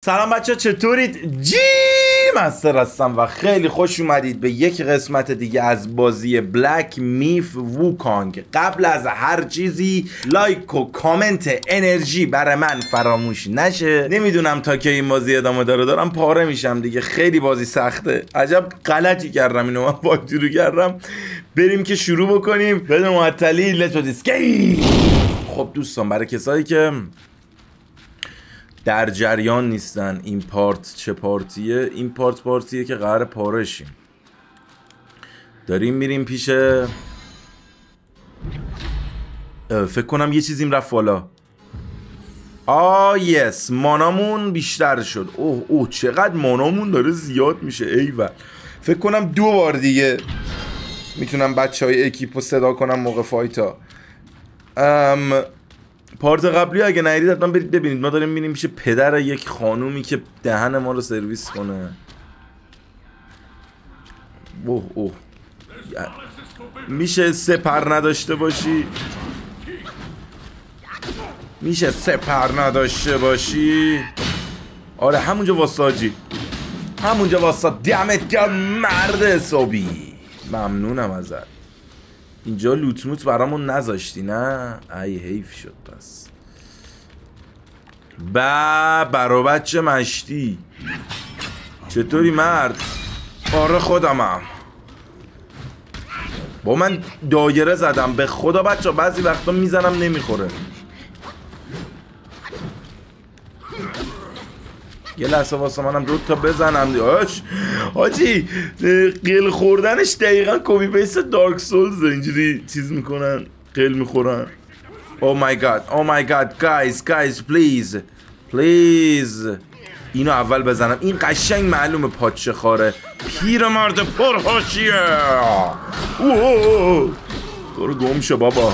سلام بچه ها، چطورید؟ مستر هستم و خیلی خوش اومدید به یک قسمت دیگه از بازی بلک میف ووکانگ. قبل از هر چیزی لایک و کامنت انرژی برای من فراموش نشه. نمیدونم تا که این بازی ادامه دارم پاره میشم دیگه، خیلی بازی سخته. عجب غلطی کردم اینو من بازی رو کردم. بریم که شروع بکنیم بدون معطلی. لیتس دیسکی. خب دوستان، برای کسایی که در جریان نیستن این پارت چه پارتیه، این پارتیه که قرار پاره شیم. داریم میریم پیش فکر کنم یه چیزیم رفت بالا. یس، مانامون بیشتر شد. اوه چقدر مانامون داره زیاد میشه. ایول، فکر کنم 2 بار دیگه میتونم بچه های اکیپو صدا کنم موقع فایتا. پارت قبلی اگه ندیدید حتما برید ببینید. ما داریم میریم پیش پدر یک خانومی که دهن ما رو سرویس کنه. اوه میشه سپر نداشته باشی؟ میشه سپر نداشته باشی؟ آره همونجا واساجی، همونجا واسا. دمت گرم مرد حسابی، ممنونم ازت. اینجا لوتموت برامون نذاشتی نه؟ ای حیف شد. پس برا بچه مشتی چطوری مرد؟ آره خودمم. با من دایره زدم به خدا بچه، بعضی وقتا میزنم نمیخوره. یه لحظه واسه منم 2 تا بزنم. حاجی قل خوردنش دقیقا کپی پیست دارک سولز. اینجوری چیز میکنن، قل میخورن. او مای گاد گایز پلیز اینو اول بزنم. این قشنگ معلومه پاچه خاره، پیرمرد پرحاشیه. برو گم شو بابا.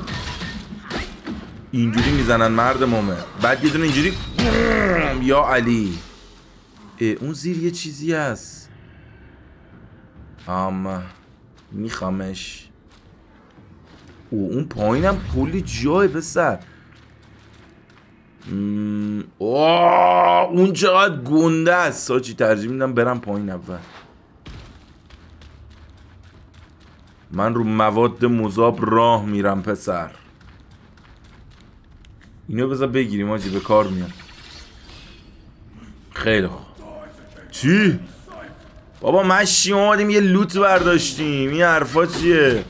اینجوری میزنن مرد مومه. بعد یه دونه اینجوری. یا علی، اون زیر یه چیزی هست. میخوامش. اون پایینم کلی جای پسر. اون چقدر گنده است. ساچی ترجیح میدم برم پایین اول. من رو مواد مذاب راه میرم پسر. اینو بذار بگیریم آجی، به کار میاد. خیلی خوب. چی؟ بابا مشی اومدیم یه لوت برداشتیم. این حرفا چیه؟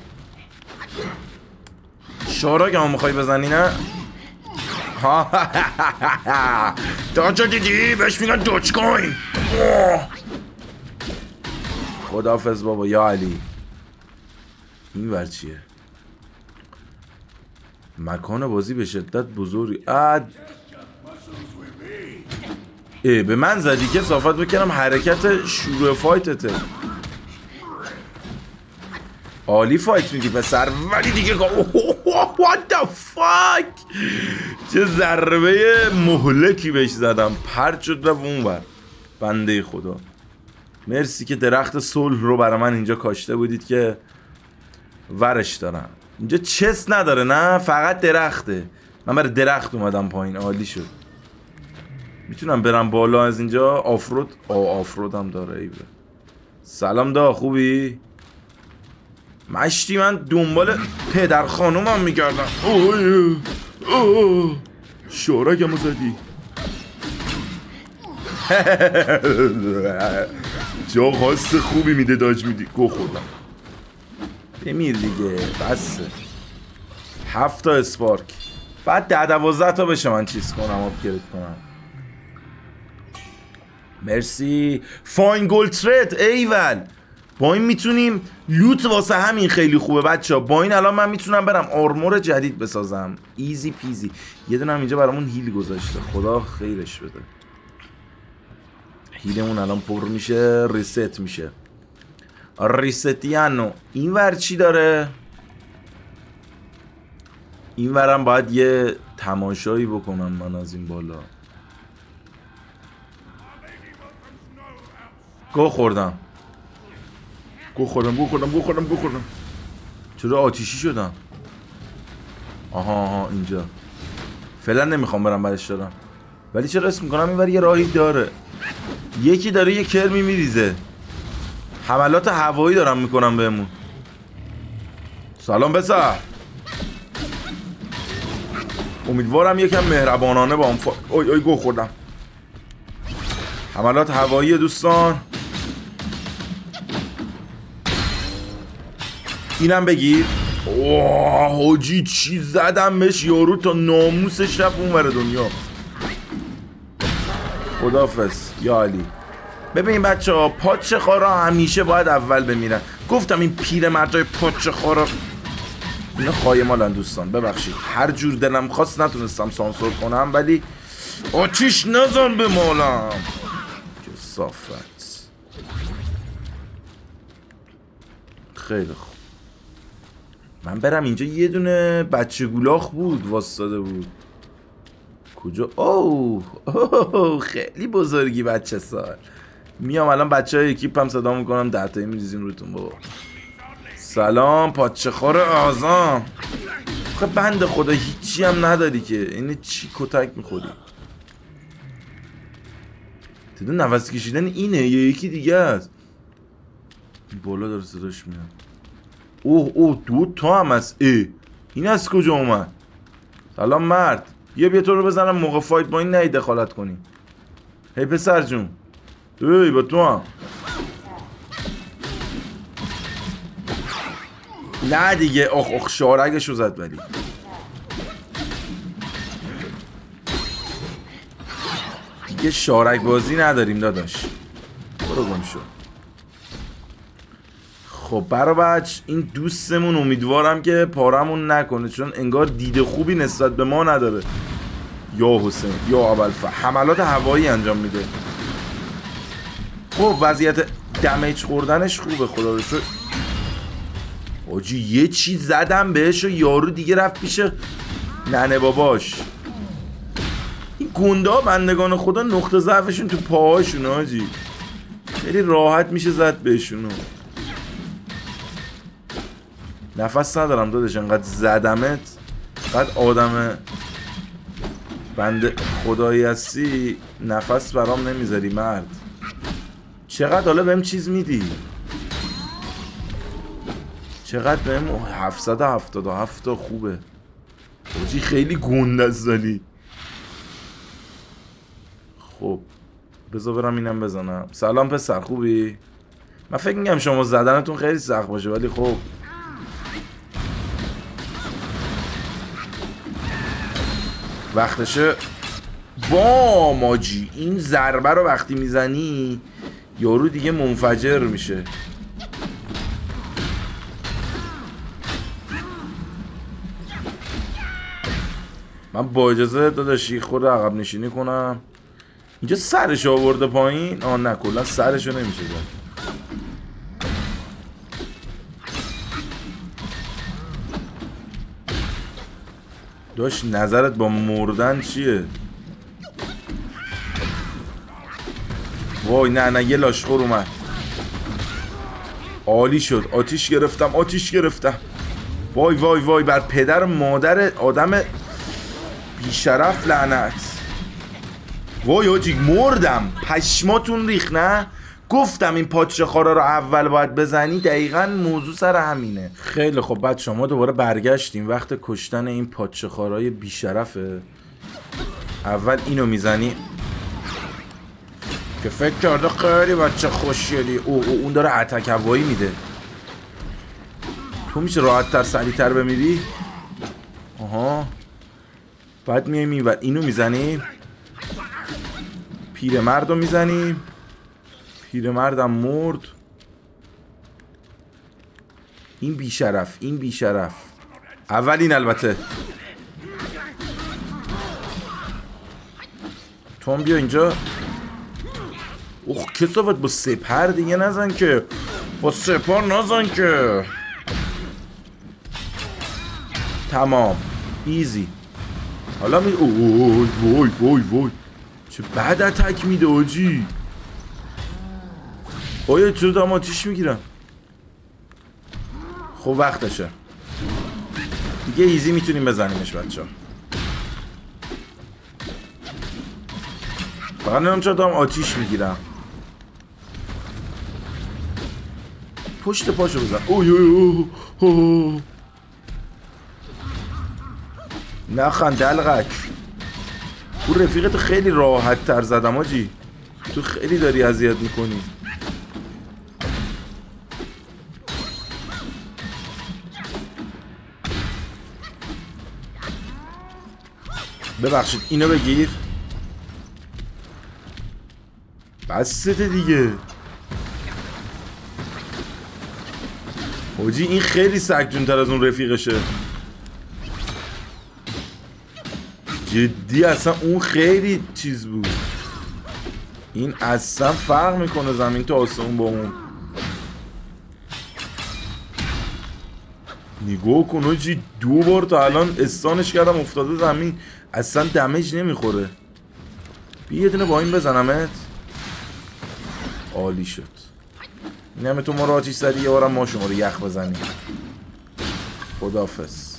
شاراک هم میخوای بزنی نه؟ داجا دیدی؟ بهش میگن دوچ کوین. خداحافظ بابا. یا علی، این ور چیه؟ مکان بازی به شدت بزرگی. به من زدی که صافت بکنم حرکت شروع فایتته. عالی فایت میگی پسر، ولی دیگه what the fuck، چه ضربه مهلکی بهش زدم، پرت شد رفت اونور. بنده خدا، مرسی که درخت صلح رو برای من اینجا کاشته بودید که ورش دارم. اینجا چست نداره نه، فقط درخته. من برای درخت اومدم پایین. عالی شد. میتونم برم بالا از اینجا. آفرود. آفرود هم داره. ایبه. سلام دا، خوبی؟ مشتی من دنبال پدر خانومم میگردم. شورکمو زدی. جا خواست خوبی میده داج میدی. گو خوردم. بمیر دیگه بسه. 7 تا اسپارک، بعد 10-12 تا بشه من چیز کنم، آپگرید کنم. مرسی. فاین گولد ترید. ایول، با این میتونیم لوت. واسه همین خیلی خوبه بچه ها. با این الان من میتونم برم آرمور جدید بسازم. ایزی پیزی. یه دونه هم اینجا برامون هیل گذاشته، خدا خیرش بده. هیلمون الان پر میشه، ریست میشه. ریستیانو. این ور چی داره؟ این ورم باید یه تماشایی بکنم من از این بالا. گو خوردم. چرا آتیشی شدم؟ آها اینجا. فعلا نمیخوام برم برش دارم. ولی چرا اسم میکنم اینور یه راهی داره. یکی داره یه کرمی میریزه. حملات هوایی دارم میکنم بهمون. سلام پسر. امیدوارم یکم مهربانانه با هم اوی گو خوردم. حملات هوایی دوستان. اینم بگیر. اوه حاجی چی زدم بهش یارو تا ناموسش رفت اونور دنیا. خداحافظ یا علی. ببین بچه ها پاچه خارا همیشه باید اول بمیرن. گفتم این پیر مردای پاچه خارا اینا خایمالن دوستان. ببخشید هر جور دلم خواست نتونستم سانسور کنم ولی آتیش نزن به مالم. کثافت. خیلی خوب من برم. اینجا یه دونه بچه گولاخ بود واسطاده بود. کجا؟ اوه خیلی بزرگی بچه سال. میام الان بچه های اکیپم صدا میکنم 10 تایی میریزیم روتون بابا. سلام پاچه خور آزام. خب بند خدا هیچی هم نداری که اینه چی کتک میخوری؟ تدون نفس کشیدن اینه یا یکی دیگه است؟ بالا داره صداش میاد. اوه دو تا هم هست. این از کجا اومد؟ سلام مرد. بیا تو رو بزنم موقع فایت با این نهی دخالت کنی. هی پسر جون. با تو هم. نه دیگه. اخ شارگشو زد ولی. دیگه شارگ بازی نداریم داداش. برو گم شو. خب برا بچ این دوستمون امیدوارم که پارمون نکنه چون انگار دید خوبی نسبت به ما نداره. یا حسین یا ابوالفضل حملات هوایی انجام میده. خب وضعیت دمیج خوردنش خوبه خدا رو شکر. آجی یه چیز زدم بهش و یارو دیگه رفت پیش ننه باباش. این گنده ها بندگان خدا نقطه ضعفشون تو پاهاشون آجی. خیلی راحت میشه زد بهشونو. نفس ندارم داداش انقدر زدمت. انقدر آدم بنده خدایی هستی نفس برام نمیذاری مرد. چقدر حالا بهم چیز میدی؟ چقدر بهم؟ 777 خوبه حاجی خیلی گنده است ولی. خب بذار برم اینم بزنم. سلام پسر خوبی؟ من فکر میگم شما زدنتون خیلی سخت باشه ولی خب وقتشه. با ماجی این ضربه رو وقتی میزنی یارو دیگه منفجر میشه. من با اجازه داداشی خود عقب نشینی کنم. اینجا سرش آورده پایین. نه کلا سرشو نمیشه زد. داشت نظرت با مردن چیه؟ وای نه یه لاشخور اومد. عالی شد. آتیش گرفتم. وای بر پدر مادر آدم بیشرف لعنت. وای آجی مردم. پشماتون ریخ نه؟ گفتم این پاچه خارا رو اول باید بزنی. دقیقا موضوع سر همینه. خیلی خب بعد شما دوباره برگشتیم. وقت کشتن این پاچه خارای بیشرفه. اول اینو میزنی که فکر کرده خیلی بچه خوشیلی. اون داره اتک هوایی میده. تو میشه راحت تر سریع تر بمیری. آها بعد میای میبر اینو میزنی. پیرمرد رو میزنی. پیرمردم مرد. این بیشرف اولین البته. تو هم بیا اینجا. کسافت با سپر دیگه نزن که. با سپر نزن که. تمام ایزی. حالا می وای چه بد اتک میده آجی. آیا چرا دارم آتیش میگیرم؟ خب وقتشه دیگه. ایزی میتونیم بزنیمش بچه ها. فقط نمیدونم چرا دارم آتیش میگیرم. پشت پاشو بزن. اوه نخند دلغک. او رفیقت خیلی راحت تر زدم آجی. تو خیلی داری اذیت میکنی. ببخشید اینو بگیر. بسته دیگه حاجی. این خیلی سگجون تر از اون رفیقشه جدی. اصلا اون خیلی چیز بود. این اصلا فرق میکنه زمین تا آسمون با اون. نگاه کن حاجی، 2 بار تا الان استانش کردم افتاده زمین، اصلا دمیج نمیخوره. بیا یه دونه با این بزنمت. عالی شد. این همه تو ما رو آتیش زدی، یه بارم ما شما رو یخ بزنیم. خداحافظ.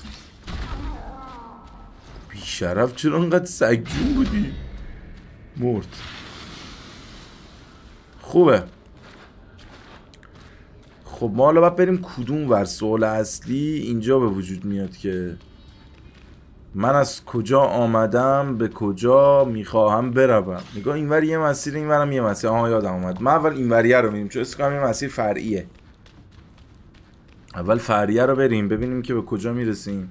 بیشرف چرا انقدر سگجون بودی؟ مرد. خوبه. خب ما حالا باید بریم کدوم ور؟ سوال اصلی اینجا به وجود میاد که من از کجا آمدم به کجا میخواهم بروم. نگاه اینور یه مسیر، اینورم یه مسیر. آها یادم اومد ما اول اینوریه رو میریم چون اسم یه مسیر فرعیه. اول فرعیه رو بریم ببینیم که به کجا میرسیم.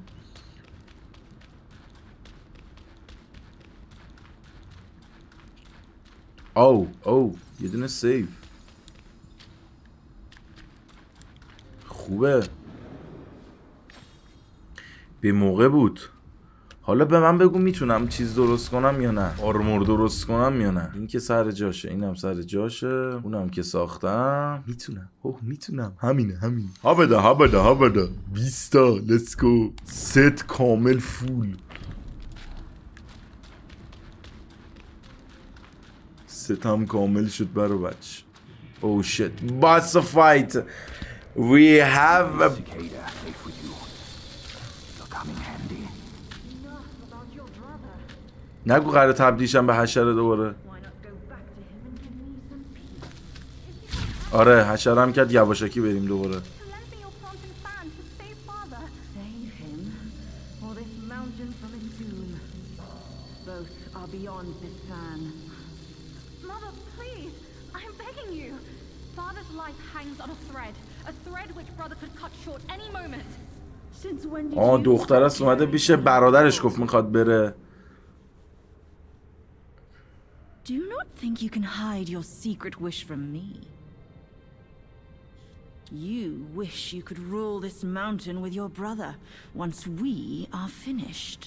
او یه دونه سیو. خوبه، به موقع بود. حالا به من بگو میتونم چیز درست کنم یا نه؟ آرمور درست کنم یا نه؟ این که سر جاشه، اینم سر جاشه، اونم که ساختم. میتونم. همینه. ها 20 تا لیتس گو. ست کامل فول. ستم کامل شد برو بچ. او شت باس فایت. We have a... نگو قراره تبدیلشم به حشره دوباره. آره حشرم کرد، یواشکی بریم دوباره. دختر است اومده پیش برادرش گفت میخواد بره. Do you not think you can hide your secret wish from me? You wish you could rule this mountain with your brother once we are finished.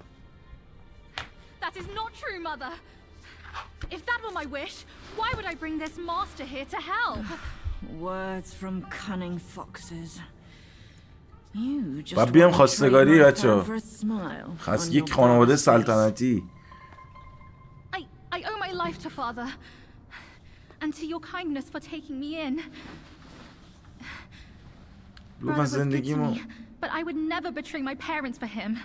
That is not true, Mother. If that were my wish, why would I bring this master here to help? Words from cunning foxes. You just باید بیام خواستگاری بچه. خواست یک خانواده سلطنتی. I owe my life to Father, and to your kindness for taking me in. Brother was good to me, but I would never betray my parents for him.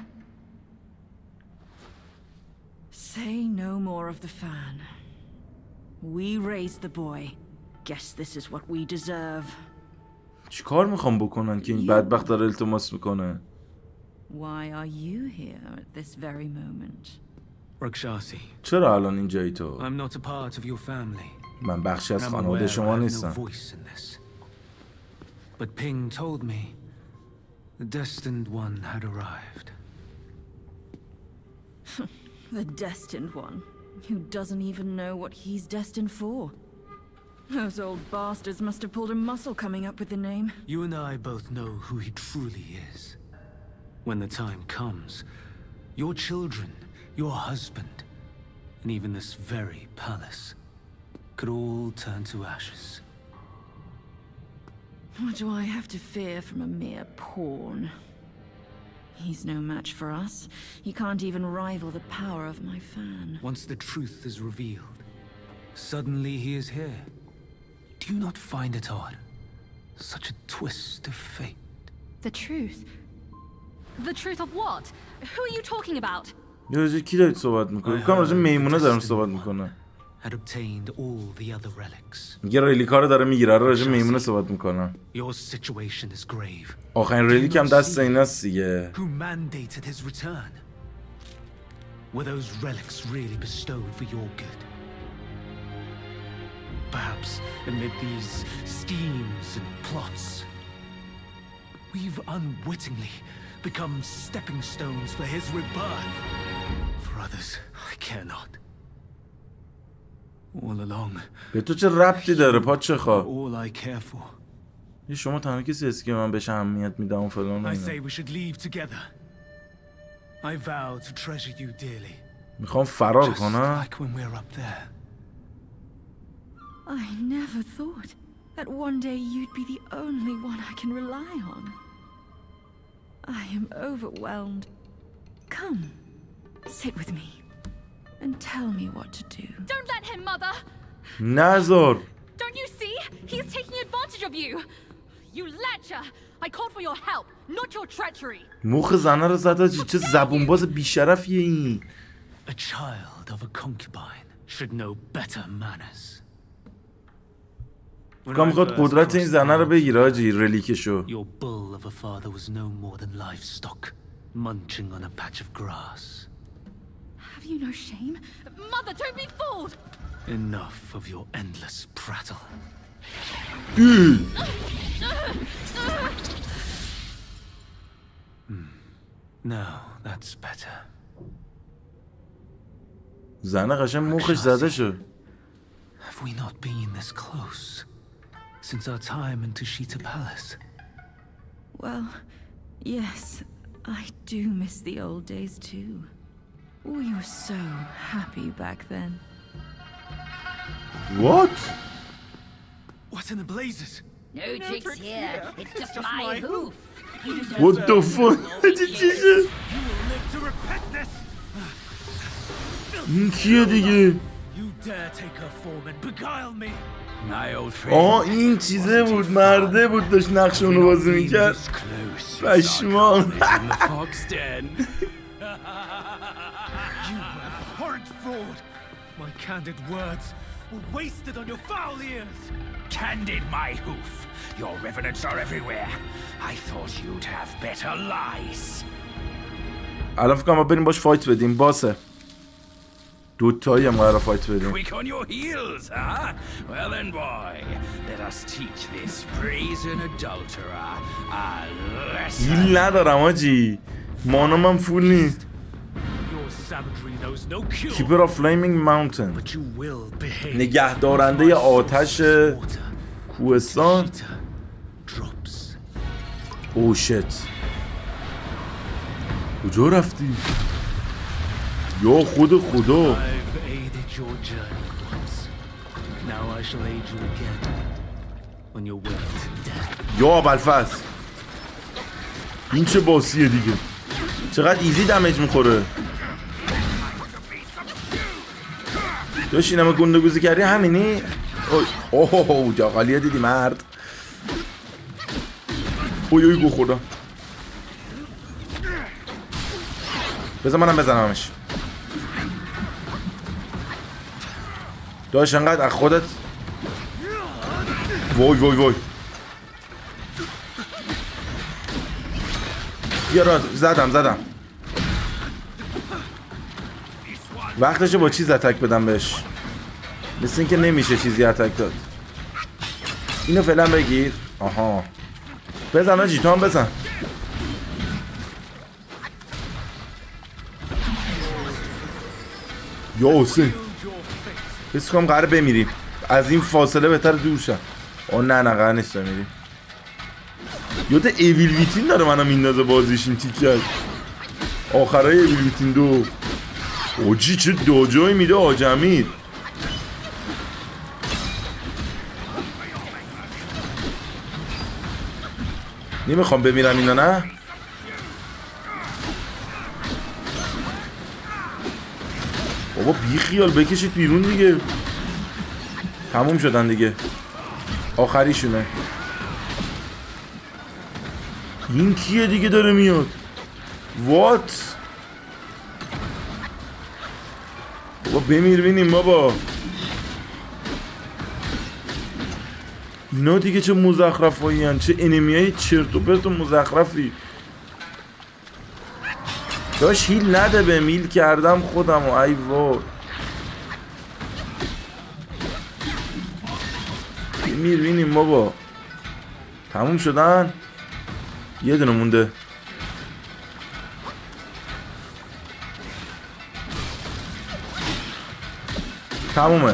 Say no more of the fan. We raised the boy. Guess this is what we deserve. چیکار میخوام بکنن که این بدبخت داره التماس میکنه؟ Why are you here at this very moment? Rakshasi. چرا الان اینجایی تو؟ I'm not a part of your family. من بخشی از خانواده شما نیستم. But Ping told me the destined one had arrived. The destined one, who doesn't even know what he's destined for. Those old bastards must have pulled a muscle coming up with the name. You and I both know who he truly is. When the time comes, your children, your husband, and even this very palace could all turn to ashes. What do I have to fear from a mere pawn? He's no match for us. He can't even rival the power of my fan. Once the truth is revealed, suddenly he is here. Do you not find it odd? Such a twist of fate. The truth? The truth of what? Who are you talking about? یه کی دارید صحبت میکنه؟ بکنم راجع میمونه دارم صحبت میکنه. had obtained all the other relics. میگه ریلیکا رو داره میگیره. راجع میمونه صحبت میکنن. Your situation is grave. آخرین ریلیک هم دست ایناست دیگه. Who mandated his return? Were those relics really bestowed for your good? Perhaps amid these schemes and plots, we've unwittingly become stepping stones for his rebirth. For others, I care not. All along, به تو چه ربطی داره پاچه خواه؟ all I care for. یه شما تنها کسی هستی که من بهش اهمیت میدم و فلان و I اینا. say we should leave together. I vow to treasure you dearly. میخوام فرار Just کنم. like when we're up there. I never thought that one day you'd be the only one I can rely on. I am overwhelmed. Come, sit with me and tell me what to do. Don't let him, Mother! نذار. Don't you see? He's taking advantage of you! You lecher! I called for your help, not your treachery! مخ زنه رو زد آجی. چه زبونباز بیشرفیه این. A child of a concubine should know better manners. کام میخواد قدرت این زنه رو بگیره آجی. ریلیکشو. Your bull of a father was no more than livestock, munching on a patch of grass. Have you no shame? Mother, don't be fooled! Enough of your endless prattle. Now that's better. زنه قشنگ مخش زده شد. Have we not been this close since our time in Tushita Palace? Well, yes, I do miss the old days too. We were so happy back then. What? What in the blazes? No tricks here. It's just my hoof. You deserve What the fuck? You will live to repent this. این کیه دیگه؟ You dare take her form and beguile me. My old friend. آه این چیزه بود. مرده بود داشت نقش اونو بازی میکرد. پشمان. You abhorrent fraud. My candid words were wasted on your foul ears. Candid my hoof. Your revenants are everywhere. I thought you'd have better lies. الان فکر کنم ما بریم باش فایت بدیم. باسه دوتایی هم قرار فایت بدیم. Quick on your heels, huh? Well then, boy, let us teach this brazen adulterer a lesson. هیل ندارم آجی. مانم هم فول نیست. Your savagery knows no cure. Keeper of Flaming Mountain. But you will behave. نگهدارنده آتش کوهستان. Drops. او شت. کجا رفتی؟ یا خود خدا. I've aided your journey once. Now I shall aid you again on your way to death. یا ابوالفضل. این چه باسیه دیگه. چقدر ایزی دمیج میخوره. داشت اینمه گندگوزی کردی همینی؟ اوه جاقالیه دیدی مرد. اوی گو خدا. بذار منم بزنمش. داشت انقدر از خودت. وای بیا را زدم. وقتشه با چیز اتک بدم بهش. مثل این که نمیشه چیزی اتک داد. اینو فعلا بگیر. آها بزن آجی تو هم بزن. یا حسین حس کنم قراره بمیریم. از این فاصله بهتر دور شم. آه نه قرار نیست بمیریم. یاد ایویل ویتین داره منو میندازه بازیش این تیکه. آخرای ایویل ویتین 2. اوجی چه دوجایی میده آج امیر. نمیخوام بمیرم اینا نه. بابا بی خیال بکشید بیرون دیگه. تموم شدن دیگه. آخریشونه. این کیه دیگه داره میاد؟ وات؟ بابا بمیر بینیم بابا. اینا دیگه چه مزخرفایی هن، چه انمیای چرت و پرت و مزخرفی. داش هیل نده به میل کردم خودم و ای وای. میرینیم بابا. تموم شدن. یه دونه مونده. تمومه.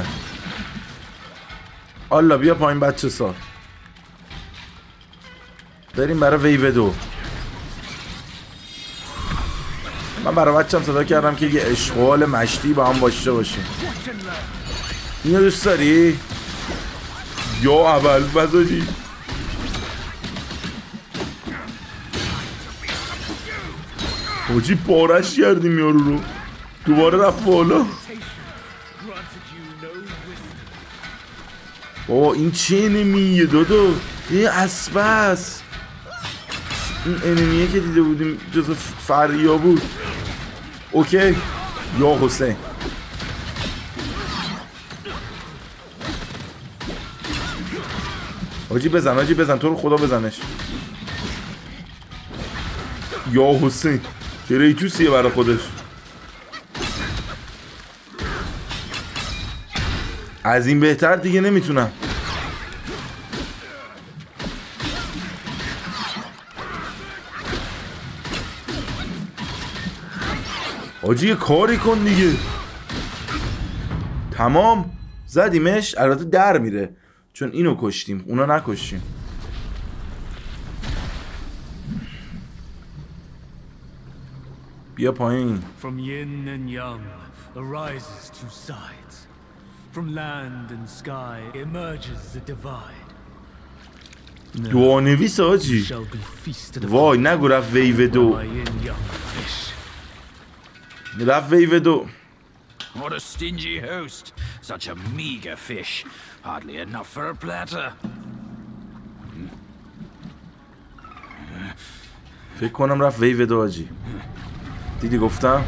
الله بیا پایین بچه سال. بریم برای ویو 2. من برای بچم صدا کردم که یه اشغال مشتی با هم باشه باشیم. اینو دوست داری؟ یا اول بزاجی حاجی پارش کردیم یارو رو. دوباره رفت بالا. بابا این چه انمیه دادو؟ این اسبه است. این انمیه که دیده بودیم جز فریا بود. اوکی یا حسین. حاجی بزن تو رو خدا بزنش. یا حسین کریتوسیه برای خودش. از این بهتر دیگه نمیتونم. حاجی یه کاری کن دیگه. تمام زدیمش. البته در میره چون اینو کشتیم اونا نکشتیم. بیا پایین. From yin and yang arises two sides. From land and sky emerges a divide. دوانویس حاجی. وای نگو رفت ویو 2. رفت ویو 2. What a stingy host. Such a meager fish. Hardly enough for a platter. فکر کنم رفت ویو 2 حاجی. دیدی گفتم؟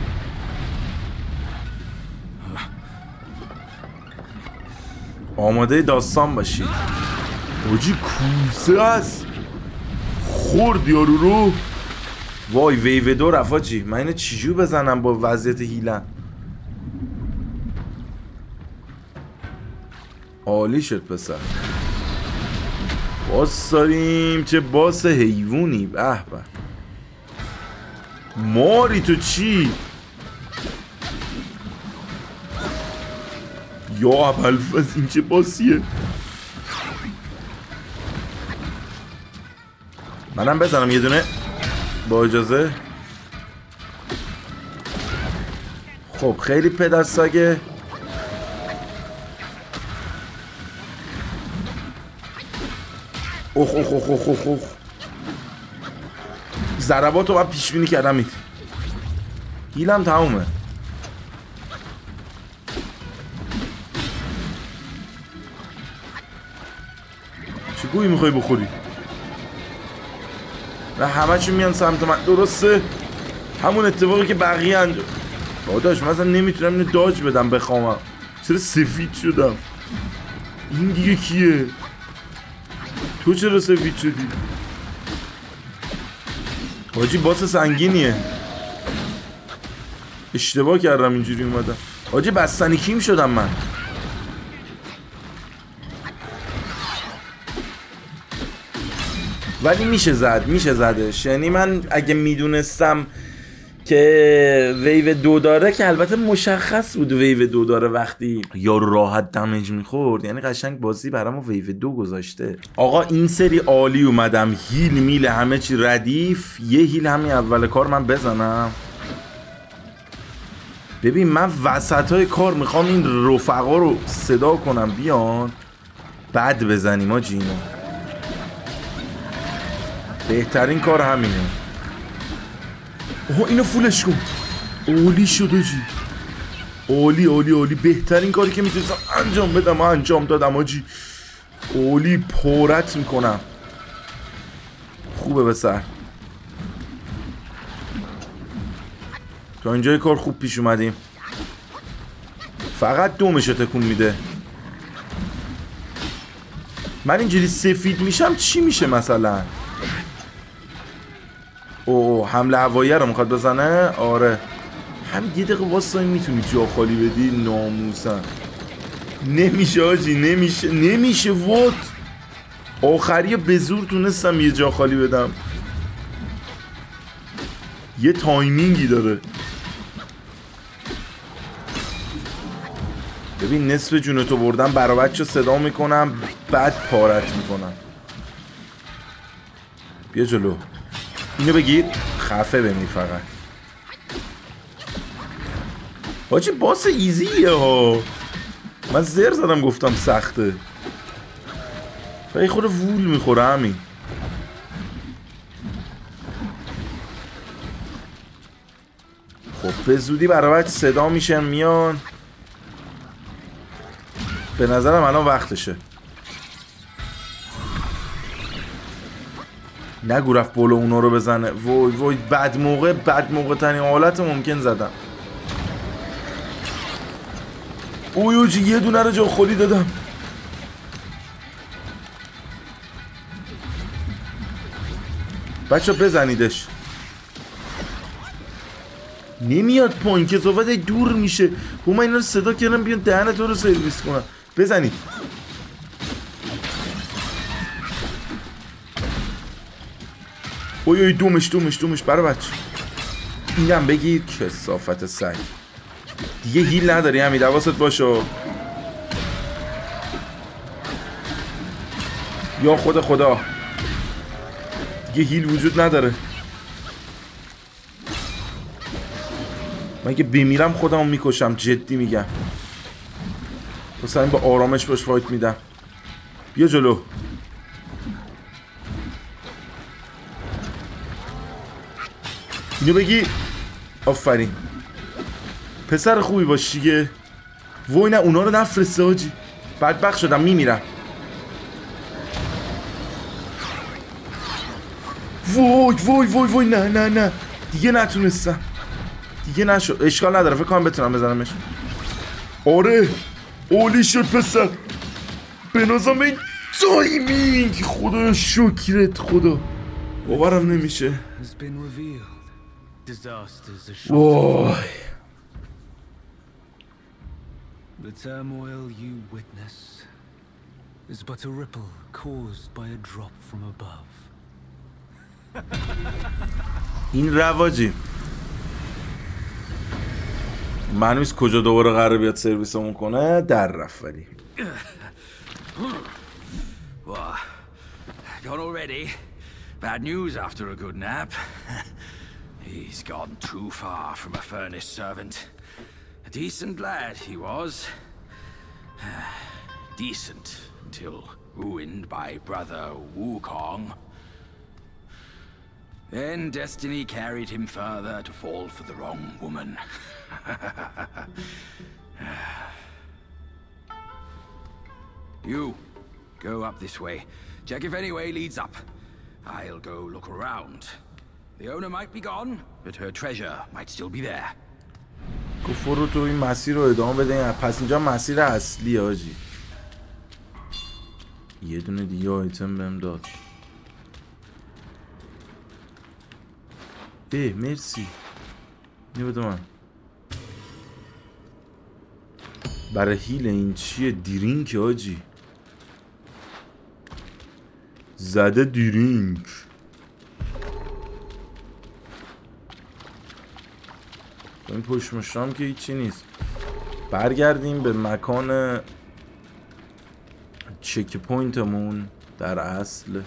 آماده داستان باشید. حاجی کوسه است. خورد یارو رو. وای ویو 2 رفت حاجی. من اینو چجور بزنم با وضعیت هیلن؟ عالی شد پسر. باس داریم. چه باس حیوونی. به به. ماری تو چی؟ یا ابوالفضل این چه باسیه؟ منم بزنم یه دونه با اجازه. خب خیلی پدرساگه. اوخ اوخ اوخ اوخ اوخ. ضرباتو من پیش بینی کردم. هیلم تمومه. چه گویی میخوای بخوری؟ نه همه چون میان سمت من. درسته همون اتفاقی که بقیه انجام داداش. من اصلا نمیتونم اینو داج بدم بخوامم. چرا سفید شدم؟ این دیگه کیه؟ تو چرا سفید شدی؟ حاجی باس سنگینیه. اشتباه کردم اینجوری اومدم. حاجی بستنی کیم شدم من. ولی میشه زدش. یعنی من اگه میدونستم که ویو 2 داره که البته مشخص بود ویو 2 داره وقتی یارو راحت دمیج میخورد. یعنی قشنگ بازی برامو ویو 2 گذاشته. آقا این سری عالی اومدم. هیل میل همه چی ردیف. یه هیل همین اول کار من بزنم. ببین من وسطای کار میخوام این رفقا رو صدا کنم بیان بعد بزنیم ها جینو. بهترین کار همینه. اوه اینو فولش کن. عالی شده جی. عالی عالی عالی. بهترین کاری که میتونستم انجام بدم انجام دادم آجی. عالی پورت میکنم. خوبه بسر. تا اینجای کار خوب پیش اومدیم. فقط دومشو تکون میده. من اینجوری سفید میشم چی میشه مثلا؟ اوه حمله هواییه رو میخواد بزنه؟ آره همین یه دقیقه واسه میتونی جا خالی بدی ناموسن. نمیشه آجی نمیشه وات. آخریه به زور تونستم یه جا خالی بدم. یه تایمینگی داره. ببین نصف جونتو بردم برا بچه صدا میکنم بعد پارت میکنم. بیا جلو اینو بگیر خفه بمی فقط. باچه باس ایزیه ها. من زر زدم گفتم سخته. یه خورده وول میخوره همین. خب به زودی برای بچه صدا میشن میان. به نظرم الان وقتشه. نگو رفت بولو اونا رو بزنه. وای بد موقع ترین حالت ممکن زدم. اویوجی یه دونه رو جا خالی دادم. بچه بزنیدش. نمیاد پایین که صحبت دور میشه. من اینا رو صدا کردم بیان دهن تو رو سرویس کنم. بزنید. اوی دومش برای بچه. اینم بگیر کثافت سگ. دیگه هیل نداری همین حواست باشه. یا خدا دیگه هیل وجود نداره. من که بمیرم خودمو میکشم جدی میگم. مثلا با آرامش باش فایت میدم. بیا جلو. اینو بگی. آفرین پسر خوبی باش دیگه. وای نه اونا رو نفرسته آجی. بدبخت شدم میمیرم. وای نه دیگه نتونستم. دیگه نشد. اشکال نداره فکر کنم بتونم بزنمش. آره اولی شد پسر. به نظام این تایمینگ خدا شکرت خدا باورم نمیشه. وای The turmoil you witness is but a ripple caused by a drop from above. این رواجی منویس کجا دوباره قراره بیاد سرویسمون کنه در رفت ولی Gone already? Bad news after a good nap. He's gone too far from a furnished servant. A decent lad he was. Decent until ruined by brother Wukong. Then destiny carried him further to fall for the wrong woman. You, go up this way. Check if any way leads up. I'll go look around. The owner might be gone, but her treasure might still be there. گفت رو تو این مسیر رو ادامه بده. پس اینجا مسیر اصلی آجی. یه دونه دیگه آیتم بهم داد. مرسی. اینو بده من. برای هیل این چیه؟ دیرینک آجی. زده دیرینک. این پشت مشتام که هیچی نیست. برگردیم به مکان چک پوینتمون. در اصل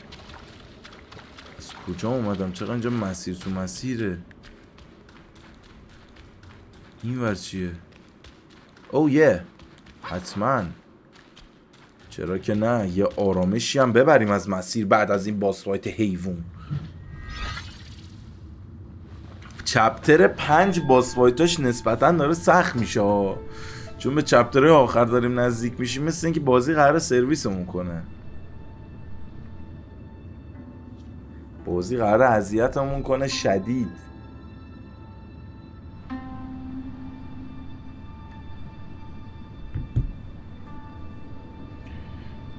از کجا اومدم؟ چقدر اینجا مسیر تو مسیره. این ور چیه؟ او یه حتما چرا که نه. یه آرامشی هم ببریم از مسیر بعد از این باس فایت حیوان. چپتر 5 باس فایتاش نسبتا داره سخت میشه چون به چپتر آخر داریم نزدیک میشیم. مثل اینکه بازی قراره سرویسمون کنه. بازی قراره اذیتمون کنه شدید.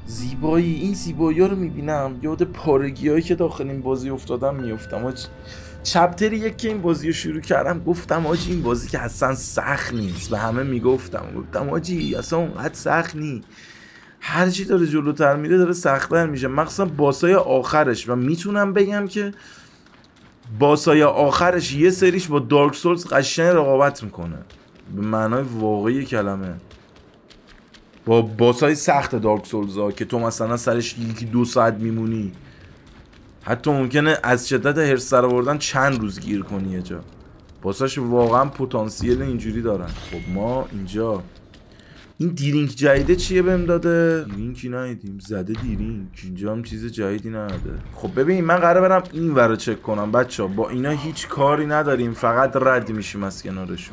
زیبایی، این زیبایی ها رو میبینم یاد پارگی هایی که داخل این بازی افتادم میفتم. چپتر یک که این بازی رو شروع کردم گفتم آجی این بازی که اصلا سخت نیست، به همه میگفتم آجی اصلا اونقدر سخت نیست، هرچی داره جلوتر میره داره سخت‌تر میشه، مخصوصا باسای آخرش. و میتونم بگم که باسای آخرش یه سریش با دارک سولز قشنگ رقابت میکنه به معنای واقعی کلمه، با باسای سخت دارک سولز ها که تو مثلا سرش 1-2 ساعت میمونی، حتی ممکنه از شدت هرس سر آوردن چند روز گیر کنی یه جا. باساش واقعا پتانسیل اینجوری دارن. خب ما اینجا این دیرینگ جدیده چیه بهم داده؟ دیرینگی ندیدیم، زده دیرینگ، اینجا هم چیز جدیدی نداده. خب ببین من قراره برم این ور رو چک کنم بچه‌ها، با اینا هیچ کاری نداریم، فقط رد میشیم از کنارشون.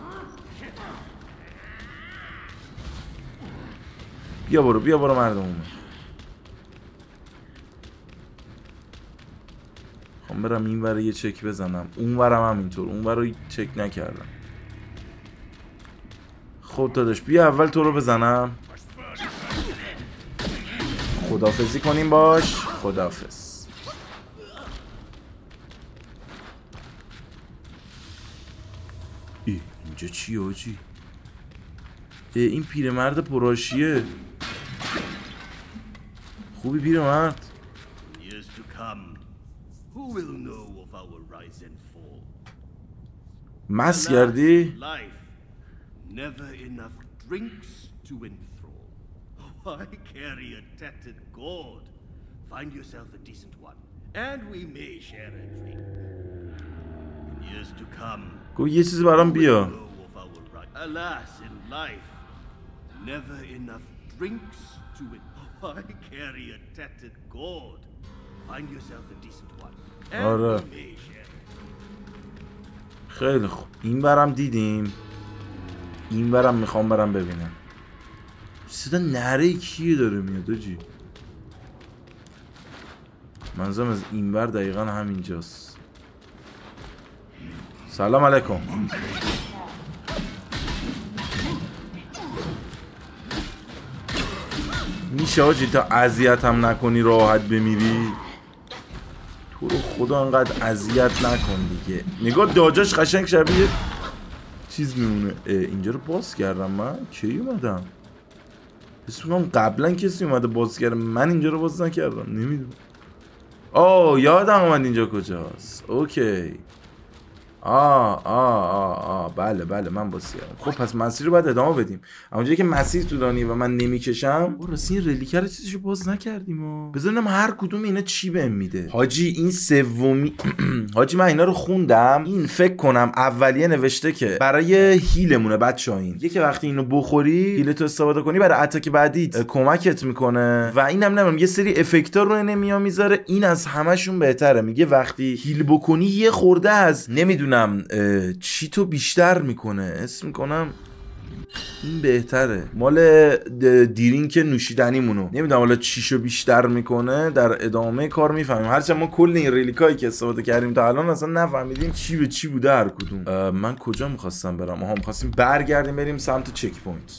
بیا برو مردمون. خب برم این ور یه چک بزنم، اون ورم همینطور، اون ور رو چک نکردم. خب داداش بیا اول تو رو بزنم، خدافزی کنیم باش. خدافز. اینجا چیه آجی؟ این پیرمرد پراشیه. خوبی پیرمرد؟ مست کردی؟ Never enough drinks to enthrall. Why carry a tattered gourd? Find yourself a decent one, and we may share a drink. In years to come, گو یه چیزی برام بیا. Alas, in life, never enough drinks to Why carry a tattered gourd? Find yourself a decent one, and آره. we may share. خیلی خوب. این برم دیدیم. این برم میخوام برم ببینم. صدا نره کیه داره میاد آجی؟ منظورم از این بر دقیقا همینجاست. سلام علیکم. میشه آجی تا اذیتم نکنی راحت بمیری؟ تو رو خدا انقدر اذیت نکن دیگه. نگاه داجاش قشنگ شبیه چیز میمونه. اینجا رو باز کردم من؟ کی اومدم؟ حس میکنم قبلا کسی اومده باز کرده، من اینجا رو باز نکردم، نمیدونم. یادم اومد اینجا کجاست. اوکی. بله من باز کردم. خب پس مسیر رو باید ادامه بدیم. اونجایی که مسیر طولانیه و من نمیکشم. راستی این ریلیکر چیزشو باز نکردیم. بذاریم هر کدوم اینا چی بهم میده. حاجی این سومی حاجی من اینا رو خوندم. این فکر کنم اولیه نوشته که برای هیلمونه بچه‌ها، این یکی وقتی اینو بخوری هیلتو استفاده کنی برای اتاک بعدیت کمکت میکنه. و اینم نمیدونم یه سری افکتا رو نمیام میذاره. این از همشون بهتره. میگه وقتی هیل بکنی یه خورده از نمیدونم چی تو بیشتر میکنه. اسم میکنم این بهتره. مال دیرینک نوشیدنی مونو نمیدونم حالا چیشو بیشتر میکنه. در ادامه کار میفهمیم. هرچند ما کل این ریلیکایی که استفاده کردیم تا الان اصلا نفهمیدیم چی به چی بوده هر کدوم. من کجا میخواستم برم؟ میخواستیم برگردیم بریم سمت چک پوینت.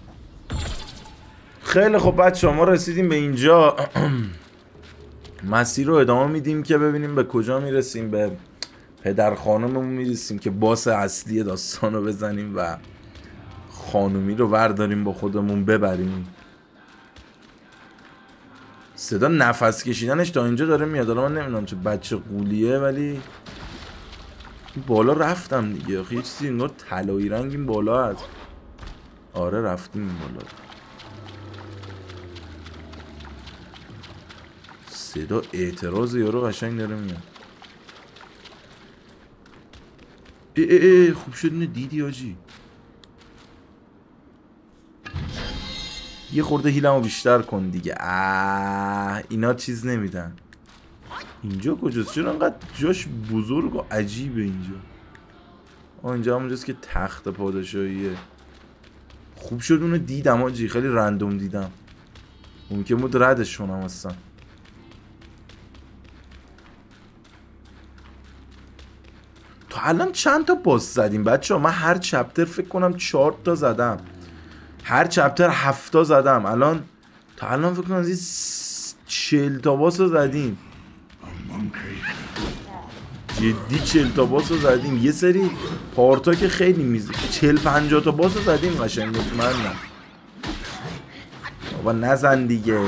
خیلی خب بچه‌ها ما رسیدیم به اینجا. مسیر رو ادامه میدیم که ببینیم به کجا میرسیم. به پدر خانممون میرسیم که باس اصلی داستان رو بزنیم و خانومی رو ورداریم با خودمون ببریم. صدا نفس کشیدنش تا اینجا داره میاد. من نمیدونم چه بچه قولیه ولی بالا رفتم دیگه. یه چیزی انگار طلایی رنگ این بالا هست. آره رفتیم این بالا. صدا اعتراض یارو قشنگ داره میاد. خوب شد اینو دیدی آجی. یه خورده هیلمو بیشتر کن دیگه. اینا چیز نمیدن. اینجا کجاست؟ چرا انقدر جاش بزرگ و عجیبه اینجا؟ اینجا همونجاست که تخت پادشاهیه. خوب شد اونو دیدم آجی. خیلی رندوم دیدم. ممکن بود ردش کنم اصلا. تا الان چند تا باس زدیم بچه‌ها؟ من هر چپتر فکر کنم 4 تا زدم. هر چپتر 7 تا زدم. الان تا الان فکر کنم از 40 تا باس رو زدیم، جدی 40 تا باس رو زدیم. یه سری پارتا که خیلی میزه 40-50 تا باس رو زدیم قشنگ، مطمئنم. بابا نزن دیگه.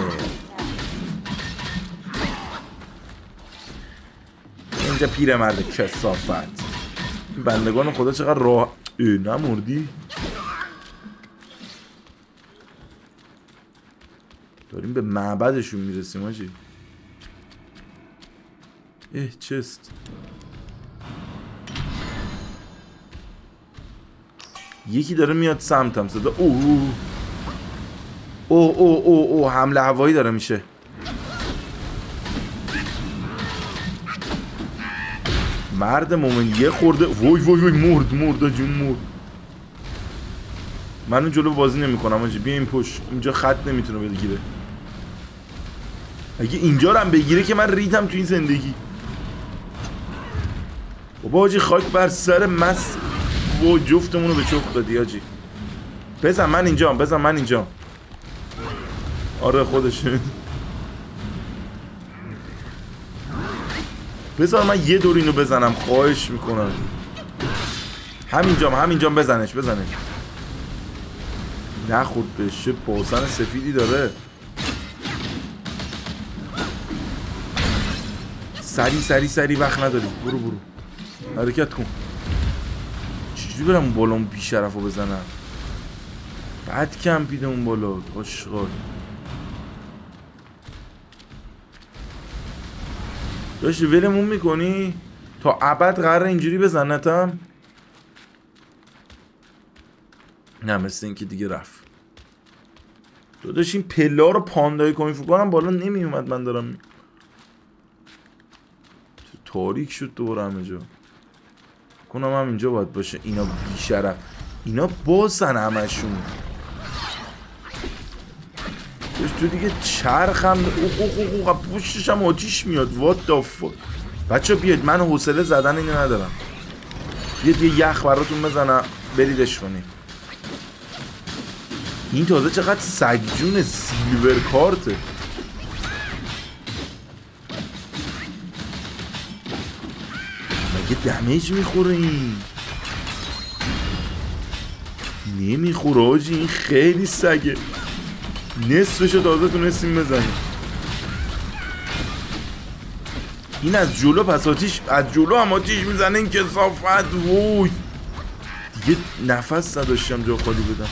اینجا پیرمرد کثافت. این بندگان خدا چقدر راه. نمردی؟ داریم به معبدشون میرسیم آجی. چست یکی داره میاد سمتم. صدا اوه حمله هوایی داره میشه. مرد مومن یه خورده. وای مرد آجی، مرد. من جلو بازی نمی کنم آجی. بیا این پشت، اینجا خط نمیتونه بگیره. اگه اینجا رو هم بگیره که من ریدم تو این زندگی. بابا آجی خاک بر سر مس و جفتمون رو به چخ دادی آجی. بزن من اینجام. آره خودشه. بذار من یه دور اینو بزنم، خواهش میکنم. همینجام بزنش. نخورد بشه. پاسن سفیدی داره. سری وقت نداری. برو حرکت کن. چجوری برم اون بالا اون بیشرف رو بزنم؟ بعد کمپیده اون بالا. آشغال داشتی ولمون میکنی؟ تا ابد قراره اینجوری بزنتم؟ نه مثل این که دیگه رفت. داداش این پلا رو پاندای کنی فکرم بالا نمی اومد. من دارم تاریک شد دوباره همه جا. کنم هم اینجا باید باشه. اینا بیشرف، اینا باسن همشون. تو دیگه چرخم. پشتش هم آتیش میاد. What the fuck. بچه بیاید، من حوصله زدن اینو ندارم. بیاید یه یخ براتون بزنم بریدش کنید. این تازه چقدر سگجون سیلور کارته. مگه دمیج میخوره این؟ نمیخوره آجی. این خیلی سگه. نصفشو تازه تونستیم بزنیم. این از جلو پس آتیش، از جلو هم آتیش میزنه این کثافت. وای دیگه نفس نداشتم جا خالی بدم.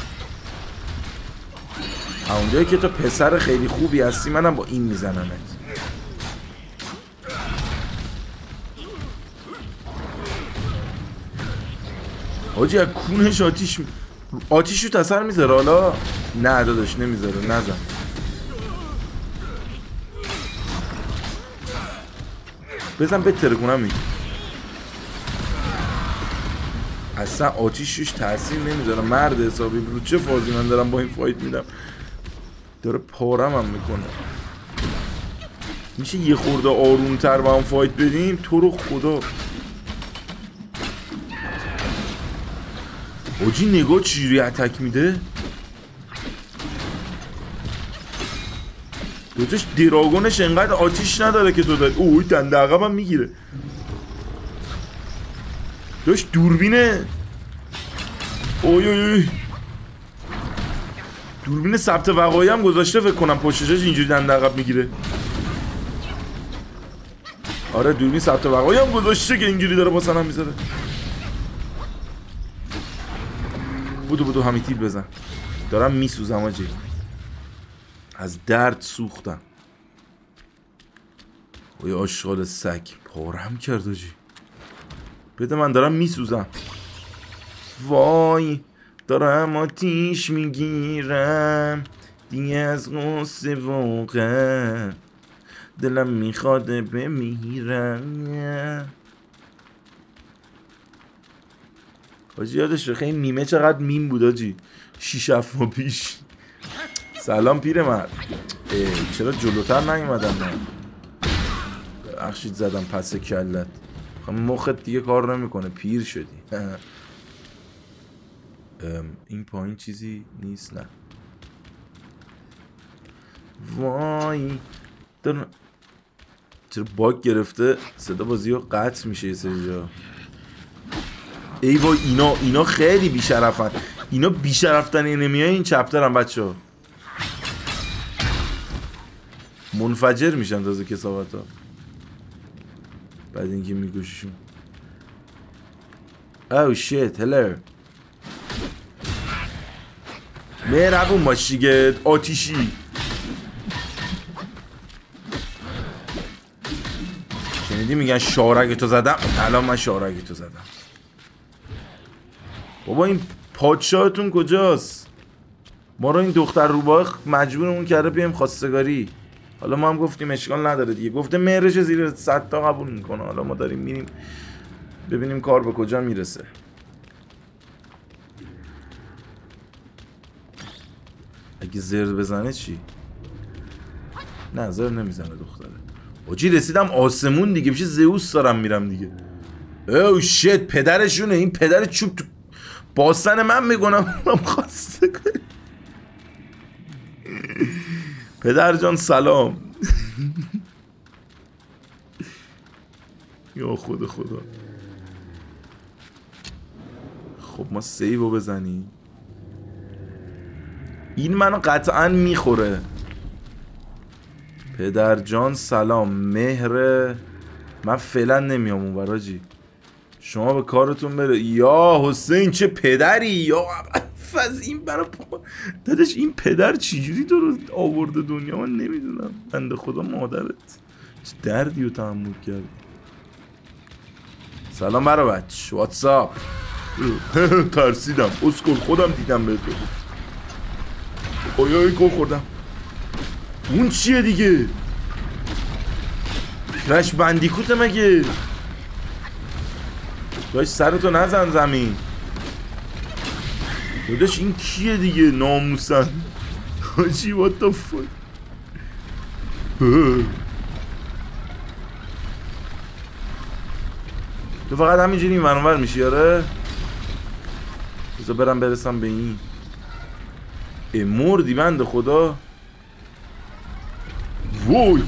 اونجایی که تو پسر خیلی خوبی هستی منم با این میزنمت. حاجی از کونش آتیش رو تاثیر میذاره حالا؟ نه داداش نمیذاره. نزن. بزن بتره کنم این. اصلا آتیش روش تاثیر نمیذاره. مرد حسابی. رو چه فازی من دارم با این فایت میدم؟ داره پارم هم میکنه. میشه یه خورده آرومتر با هم فایت بدیم؟ تو رو خدا. اوجی نگاه چجوری اتک میده. دوتش دراگونش انقدر آتیش نداره که تو داری. اوی دنده عقب هم میگیره. داشت دوربینه. اوی دوربین ثبت وقایع هم گذاشته فکر کنم پشتش اینجوری دنده عقب میگیره. آره دوربین ثبت وقایع هم گذاشته که اینجوری داره باسنم میذاره. بودو همین تیر بزن. دارم میسوزم آجی. از درد سوختم. اوی آشغال سگ پارم کرد آجی. بده من دارم میسوزم. وای دارم آتیش میگیرم دیگه از غصه واقع دلم میخواد بمیرم. آجی یادش بخیر این میمه چقدر میم بود آجی. 6-7 ماه پیش. سلام پیرمرد. چرا جلوتر نیومدم من؟ بخشید زدم پس کلت. مخت دیگه کار نمیکنه. پیر شدی. این پایین چیزی نیست. نه وای چرا باگ گرفته صدا بازی ها قطع میشه یه سری جا. ای وای اینا خیلی بیشرفن. اینا بیشرفتن انمی های این چپتر هم بچه ها. منفجر میشن تازه کسافت ها بعد اینکه میگوششون. او شیت هلر مهربون باش دیگه آتیشی. شنیدی میگن شارگتو زدم؟ الان من شارگتو زدم. بابا این پادشاهتون کجاست؟ ما رو این دختر روباه مجبورمون کرده بیایم خواستگاری. حالا ما هم گفتیم اشکال نداره دیگه. گفته مهرش زیر 100 تا قبول میکنه. حالا ما داریم میریم ببینیم کار به کجا میرسه. اگه زرد بزنه چی؟ نه زرد نمیزنه دختره. آجی رسیدم آسمون دیگه. میشه زئوس دارم میرم دیگه. او شت پدرشونه. این پدر چوب تو باسن من میکنم. خواسته کنه پدر جان سلام. یا خدا. خب ما سیو بزنیم. این منو قطعا میخوره. پدر جان سلام. مهر من فعلا نمیام اون وراجی. شما به کارتون بره. یا حسین چه پدری. یا فز این برای دادش این پدر چجوری درست آورده دنیا من نمیدونم. بنده خدا مادرت چه دردی رو تحمل کرد. سلام برای بچه واتساپ. ترسیدم اسکل خودم دیدم به تو. اویای گل خوردم. اون چیه دیگه؟ کرش بندیکوته مگه؟ داشت سرتو نزن زمین. داداش این کیه دیگه ناموسن؟ حاجی what the fuck. تو فقط همینجوری این ورانور میشی آره؟ بذار برم برسم به این. مردی بنده خدا. وای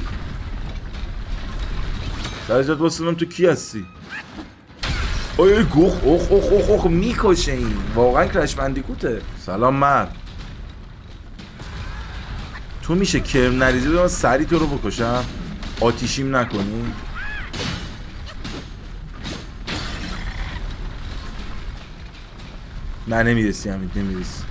درجات باسونم تو کی هستی؟ آی گوخ اوخ میکشه این. واقعا کرش بندیکوته. سلام مرد. تو میشه کرم نریزی بودم سری تو رو بکشم آتیشیم نکنی. نه نمیرسی همین نمیرسی.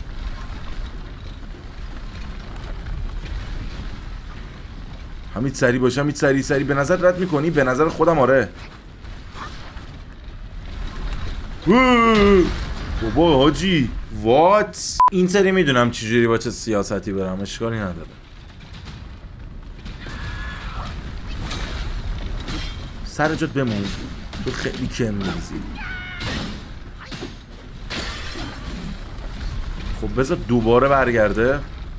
همین سری باشه. همین سری به نظر رد میکنی؟ به نظر خودم آره. بابا حاجی وات. این سری میدونم چجوری با چه سیاستی برم. اشکالی نداره. سر جات بمون. تو خیلی کم میریزی. خب بذار دوباره برگرده.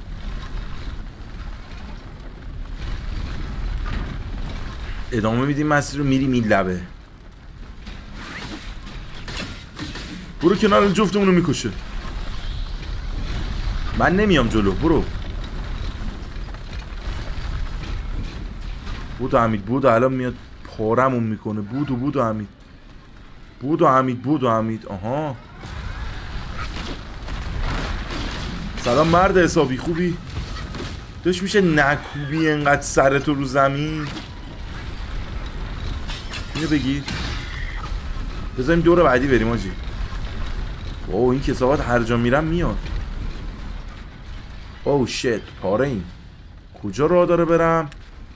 ادامه میدیم مسیر رو. میریم این لبه. برو کنار جفتمونو میکشه. من نمیام جلو. برو. بودو حمید بودو الان میاد پارمون میکنه. بودو حمید. بودو حمید. آها سلام مرد حسابی خوبی؟ داشت میشه نکوبی انقدر سرتو رو زمین. اینو بگیر. بذاریم دور بعدی بریم آجی. اوه این کسافت هر جا میرم میاد. اوه شت پاره این. کجا راه داره برم؟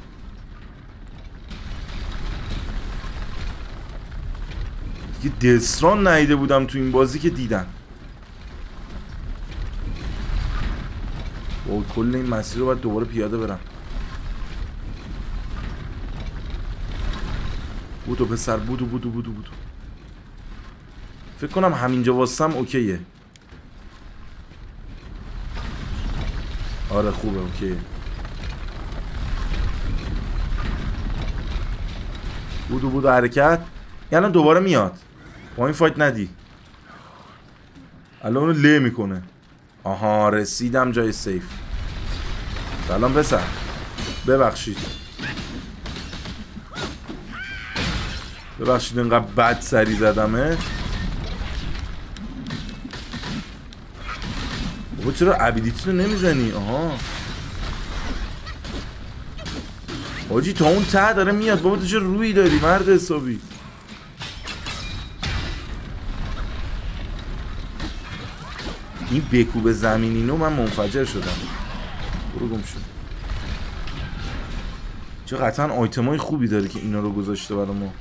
دیگه دستران ندیده بودم تو این بازی که دیدم. اوه کل این مسیر رو باید دوباره پیاده برم. بودو پسر بودو. فکر کنم همینجا واسم اوکیه. آره خوبه اوکیه. بودو حرکت. یعنی دوباره میاد. با این فایت ندی. الان اونو له میکنه. آها رسیدم جای سیف. سلام پسر. ببخشید اینقدر بد سری زدمه. بابا چرا ابیلیتی رو نمیزنی؟ آها حاجی تا اون ته داره میاد. بابا تو چه روی داری مرد حسابی؟ این بکوب زمین اینو من منفجر شدم. برو گم شد. چه قطعا آیتمای خوبی داره که اینا رو گذاشته برای ما.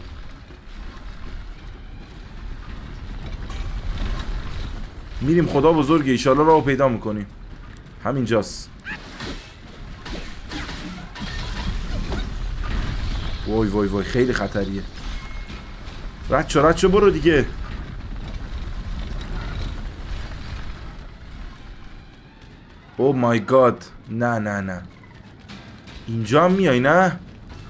میریم خدا بزرگه ایشالا راهو پیدا میکنیم. همینجاست. وای وای وای خیلی خطریه. رد شو برو دیگه. او مای گاد. نه اینجا هم میای نه؟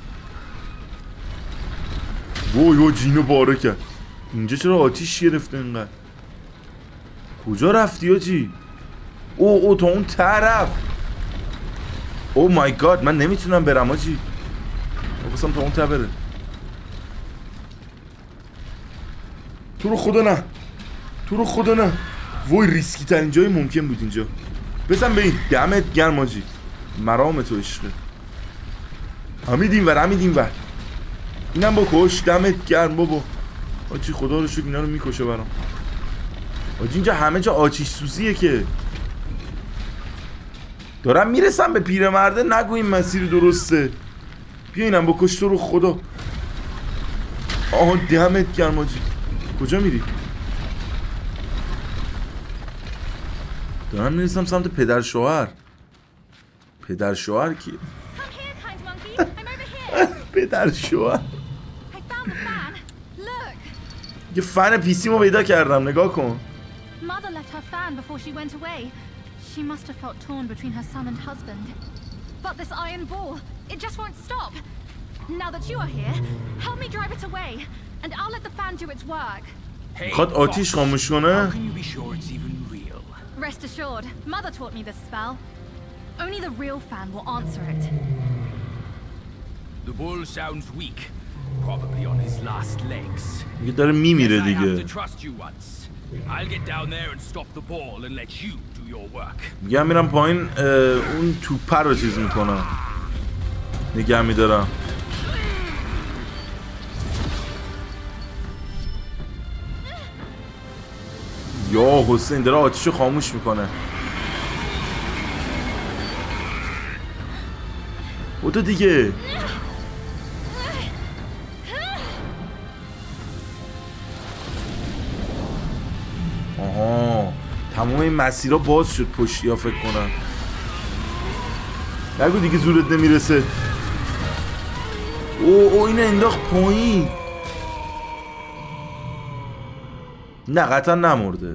وای جینو باره کرد. اینجا چرا آتیش گرفته اینقدر؟ کجا رفتی آجی؟ او تا اون طرف. او مای گاد من نمیتونم برم آجی. بخواستم تا اون طرف بره. تو رو خدا نه. وای ریسکی ترین جای ممکن بود اینجا. بزن به این. دمت گرم آجی. مرام تو عشقه. همین اینور. اینم بکش. دمت گرم بابا. آجی خدا رو شکر اینا رو میکشه برام. آجی اینجا همه جا آتیش سوزیه که. دارم میرسم به پیرمرده. نگو این مسیر درسته. بیا اینم بکش تو رو خدا. آها دمت گرم آجی. کجا میری؟ دارم میرسم سمت پدر شوهر کیه؟ پدر شوهر. یه فن پیسی ما پیدا کردم. نگاه کن. Mother left her fan before she went away. She must have felt torn between her son and husband. But this iron ball, it just won't stop. Now that you are here, help me drive it away, and I'll let the fan do its work. میخواد آتیش خاموش کنه؟ Rest assured, Mother taught me this spell. Only the real fan will answer it. The bull sounds weak, probably on his last legs. میگه داره میمیره دیگه. I'll get down there and stop the ball and let you do your work. میگم میرم پایین اون توپه رو چیز میکنم. نگه میدارم. یا حسین داره آتیشو خاموش میکنه. بودو دیگه. آها تمام این مسیرها باز شد پشتی ها فکر کنم. نگو دیگه زورت نمیرسه. او اینو انداخت پایین. نه قطعا نمرده.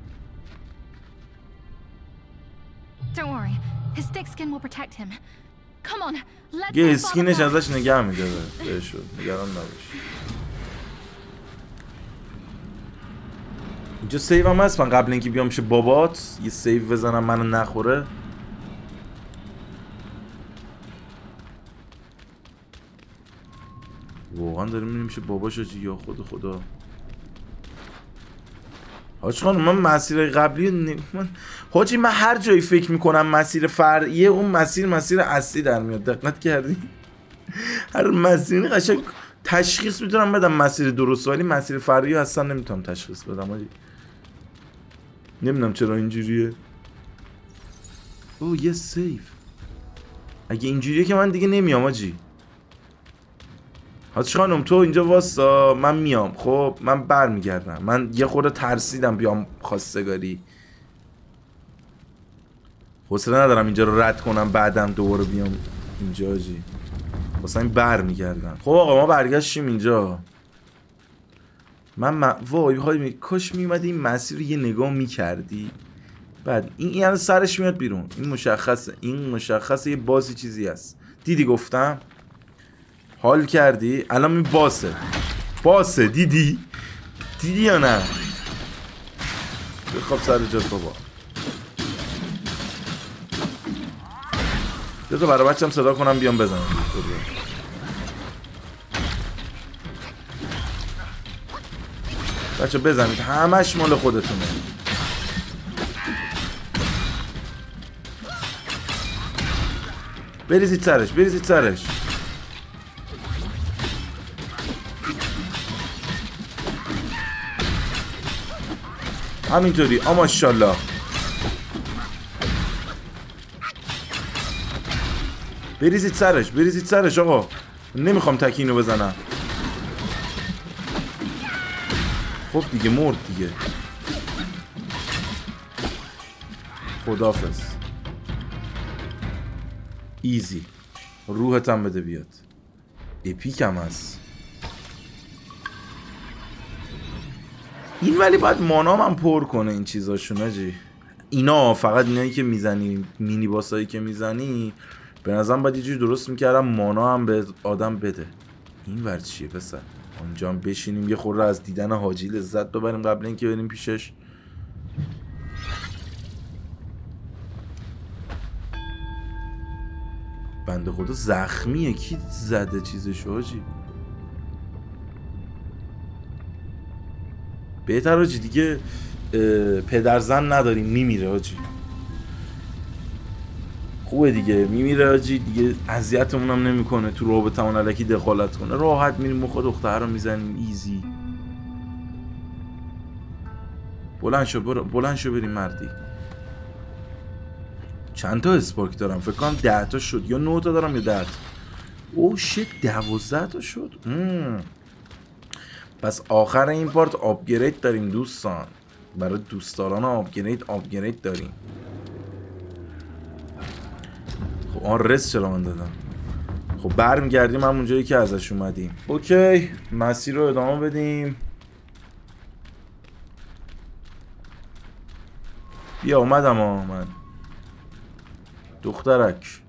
Don't worry. His thick skin will protect him. Come on. Let's یه اسکینش ازش نگه میداره. بهشون نگران نباش. اینجا سیو هم هست. من قبل اینکه بیام شه بابات یه سیو بزنم منو نخوره. واقعا داریم میریم شه باباش آجی. یا خدا حاج خانم من مسیر قبلی حاجی من هر جایی فکر میکنم مسیر فرعیه اون مسیر اصلی در میاد. دقت کردی؟ هر مسیری قشنگ تشخیص میتونم بدم مسیر درست ولی مسیر فرعی اصلا نمیتونم تشخیص بدم حاجی. نمیدونم چرا اینجوریه. یه سیف. اگه اینجوریه که من دیگه نمیام حاجی. حاج خانم تو اینجا واسا من میام. خب من برمیگردم. من یه خورده ترسیدم بیام خواستگاری. حوصله ندارم اینجا رو رد کنم بعدم دوباره بیام اینجا حاجی. واسه این برمیگردم. خب آقا ما برگشتیم اینجا. وای کاش میومدی این مسیر رو یه نگاه میکردی. بعد این یعنی سرش میاد بیرون. این مشخصه یه بازی چیزی هست. دیدی گفتم حال کردی؟ الان این باسه دیدی یا نه؟ بخواب سر جات بابا. بذار برای بچم صدا کنم بیام بزنم. بچه بزنید، همش مال خودتونه. بریزید سرش، بریزید سرش. همینطوری. ماشاءالله. بریزید سرش، بریزید سرش آقا. نمیخوام تکینو بزنم. خب دیگه مرد دیگه. خداحافظ. ایزی. روحت هم بده بیاد. اپیک هم هست. این ولی باید مانام هم پر کنه این چیزاشون آجی. اینا فقط اینایی که میزنی، مینی باسایی که میزنی، به نظرم باید یه جوری درست میکردم مانا هم به آدم بده. این ور چیه پسر؟ اونجا هم بشینیم یه خورده از دیدن حاجی لذت ببریم قبل اینکه بریم پیشش. بنده خدا زخمیه. کی زده چیزشو حاجی؟ بهتر حاجی دیگه پدر زن نداریم، میمیره حاجی. خوبه دیگه، میمیره حاجی دیگه، اذیتمون هم نمیکنه تو رابطمون الکی دخالت کنه. راحت میریم مخ دختر رو میزنیم. ایزی. بلند شو بریم مردی. چند تا اسپارک دارم؟ فکر کنم 10 تا شد یا 9 تا دارم یا 10 تا. اوه شت 12 تا شد. پس آخر این پارت آپگرید داریم دوستان. برای دوستداران آپگرید داریم. خب آن رس چرا من دادم؟ خب برمیگردیم همون جایی که ازش اومدیم. اوکی مسیر رو ادامه بدیم. بیا اومدم من دخترک.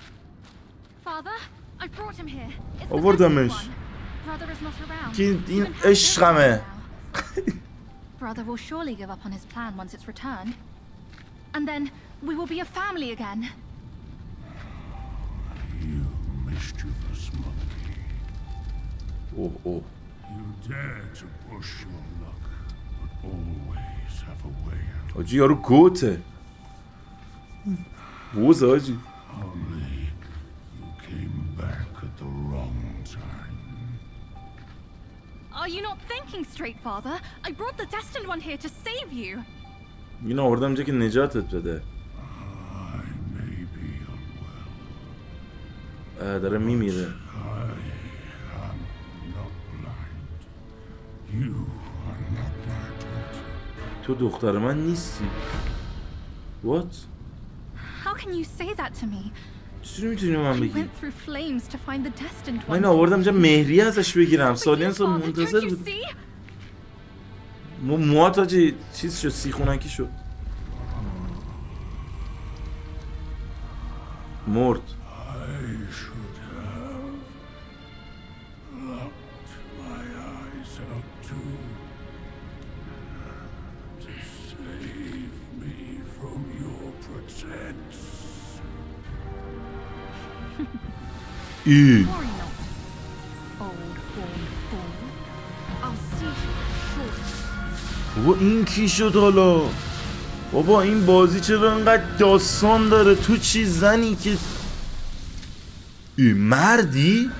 آوردمش. که این عشقمه. Brother will surely give up on his plan once it's returned. And then we will be a family again. You mischievous monkey. Oh. You dare to push your luck, but always have a way out. حاجی یارو گوته. بوز حاجی. Only you came back at the wrong time. Are you not thinking straight, Father? I brought the Destined One here to save you. اینو آوردم اینجا که نجاتت بده. I may be unwell. داره میمیره. I am not blind. You are not my daughter. تو دختر من نیستی. What? How can you say that to me? چطوری میتونی من بگی؟ went through flames to find the Destined One. من آوردم اینجا مهریه ازش بگیرم. سالیان سال منتظر بود. موات حاجی چیز شد، سیخونکی شد. مرد. I should have locked my eyes out too, to save me from your pretense. Worry not, old fool. I'll see you shortly. بابا این کی شد حالا؟ بابا این بازی چرا انقدر داستان داره؟ تو چی زنی که مردی؟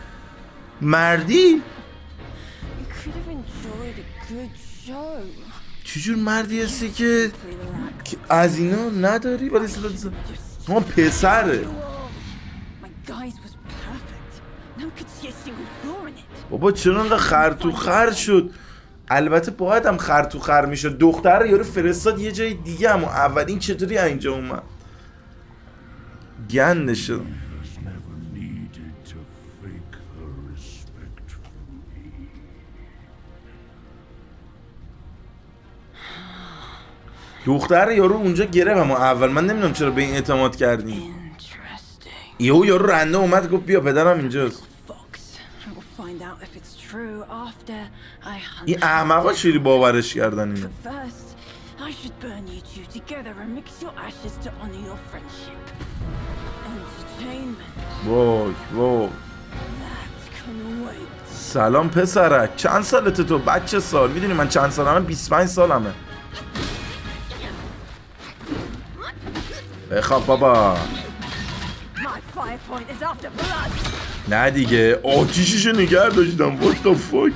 چجور مردی هستی که از اینا نداری؟ ولی ما پسره. بابا چرا انقدر خر تو خر شد؟ البته باید هم خر تو خر میشد. دختر یارو فرستاد یه جای دیگه، اما اولین چطوری اینجا اومد؟ گنده شد. دختر یارو اونجا گرفت، اما اول من نمیدونم چرا به این اعتماد کردیم. یارو رنده اومد گفت بیا پدرم اینجاست. این احمقا چیلی باورش کردن اینو. وای سلام پسرک، چند سالته تو بچه سال؟ میدونی من چند سالمه؟ 25 سالمه. بخواب بابا. نه دیگه آتیششو نگه داشتم. what the fuck.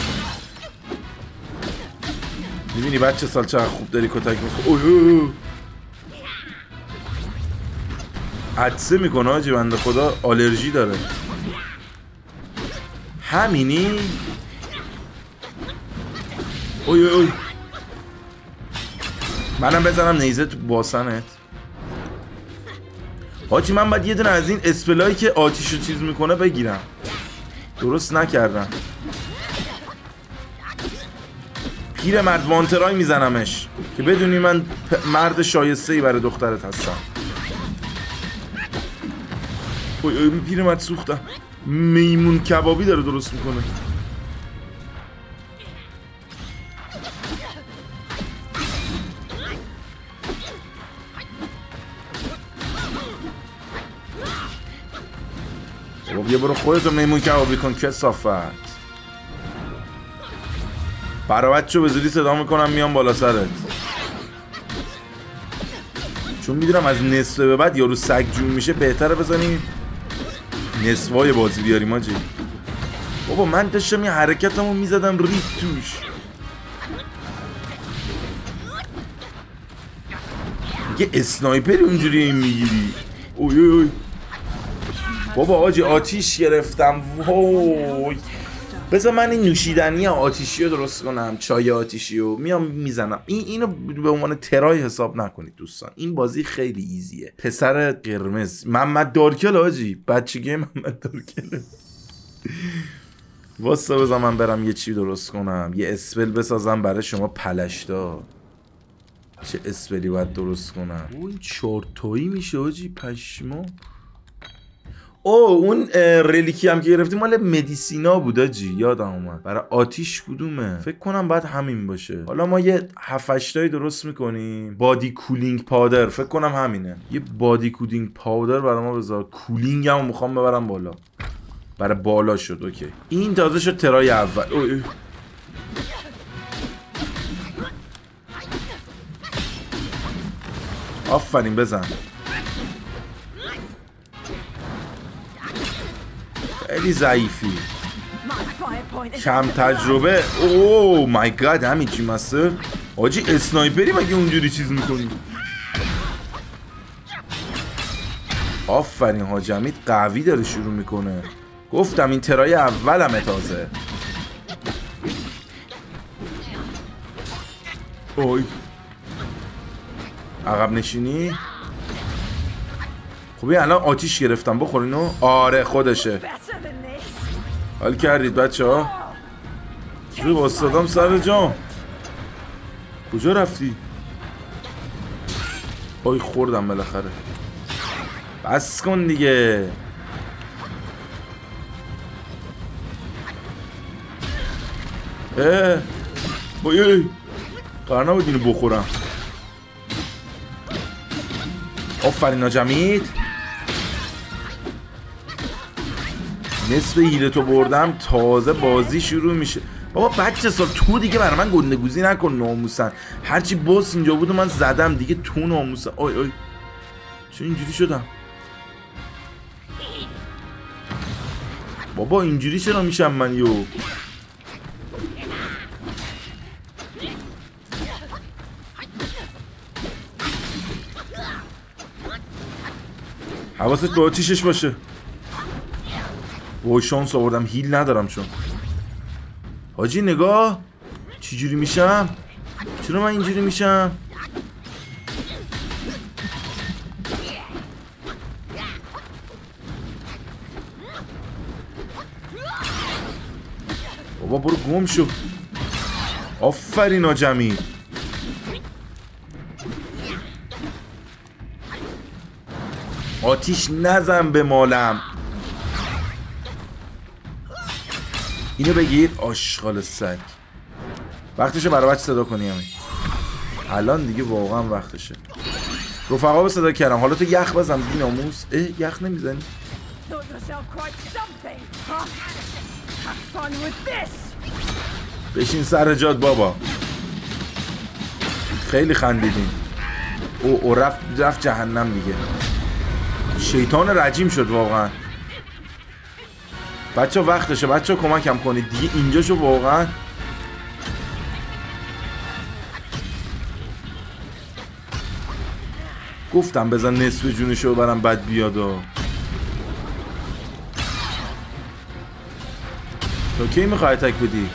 میبینی بچه سال چقدر خوب داری کتک میخواه. عطسه میکنه آجی بنده خدا، آلرژی داره. همینی؟ اوی منم بزنم نیزه تو باسنت. حاجی من باید یه دونه از این اسپلایی که آتیشو چیز میکنه بگیرم. درست نکردم. پیرمرد وانترای میزنمش که بدونی من مرد شایسته‌ای برای دخترت هستم. اوی پیرمرد سوختم. میمون کبابی داره درست میکنه. یه برو خودتو میمون کبابی کن کثافت. براوتشو به زودی صدا میکنم میام بالا سرت، چون میدونم از نصفه به بعد یارو سگ جون میشه. بهتره بزنیم نصفای بازی بیاریم آجی. بابا من داشتم یه حرکتمو میزدم ریز توش. یه اسنایپری اونجوری این میگیری. اوی بابا آجی آتیش گرفتم. وای بذار من این نوشیدنی آتیشی رو درست کنم، چای آتیشی رو میام میزنم. اینو به عنوان ترای حساب نکنید دوستان، این بازی خیلی ایزیه. پسر قرمز محمد دارکل آجی، بچگی محمد دارکل. واسه بذار من برم یه چی درست کنم، یه اسپل بسازم برای شما پلشتا. چه اسپلی باید درست کنم؟ اون چورتویی میشه آجی، پشما. اون ریلیکی هم که گرفتیم مال مدیسینا بود آجی، یادم اومد. برای آتیش کدومه؟ فکر کنم باید همین باشه. حالا ما یه 7-8 تایی درست میکنیم. بادی کولینگ پاودر، فکر کنم همینه. یه بادی کولینگ پاودر برای ما بذار. کولینگ هم میخوام ببرم بالا. برای بالا شد. اوکی این تازه شد ترای اول. آفرین بزن. خیلی ضعیفی، کم تجربه. اوه مای گاد همین چی مستر آجی. اسنایپری مگه اونجوری چیز میکنی؟ آفرین حاج حمید قوی داره شروع میکنه. گفتم این ترای اولمه تازه. اوی عقب نشینی. خوبی الان آتیش گرفتم، بخورینو. آره خودشه. حال کردید بچه ها؟ رو باستادم سر جام. کجا رفتی؟ آی خوردم بالاخره. بس کن دیگه. بایی قرار نبود اینو بخورم. آفرین ناجمید. نصف هیلتو بردم، تازه بازی شروع میشه. بابا بچه سال تو دیگه برای من گندگوزی نکن ناموسن. هرچی باس اینجا بود و من زدم دیگه تو ناموسن. آی چه اینجوری شدم؟ بابا اینجوری چرا میشم من یو؟ حواست به آتیشش باشه. وای شانس آوردم، هیل ندارم چون. حاجی نگاه چی جوری میشم؟ چرا من اینجوری میشم؟ بابا برو گم شو. آفرین آجمی. آتیش نزن به مالم. اینو بگیر آشغال سگ. وقتشه برای بچه صدا کنی همین. الان دیگه واقعا وقتشه. رفقا به صدا کردم. حالا تو یخ بزن بی ناموس. یخ نمیزنی؟ thought yourself quite something, huh? Have fun with this. بشین سر جات بابا. خیلی خندیدیم. او رفت جهنم دیگه. شیطان رجیم شد واقعا. بچه وقتشه، بچه کمکم کنید دیگه اینجاشو واقعا. گفتم بزن نصف جونشو برم بعد بیادا. تو کی میخوای تک بدی؟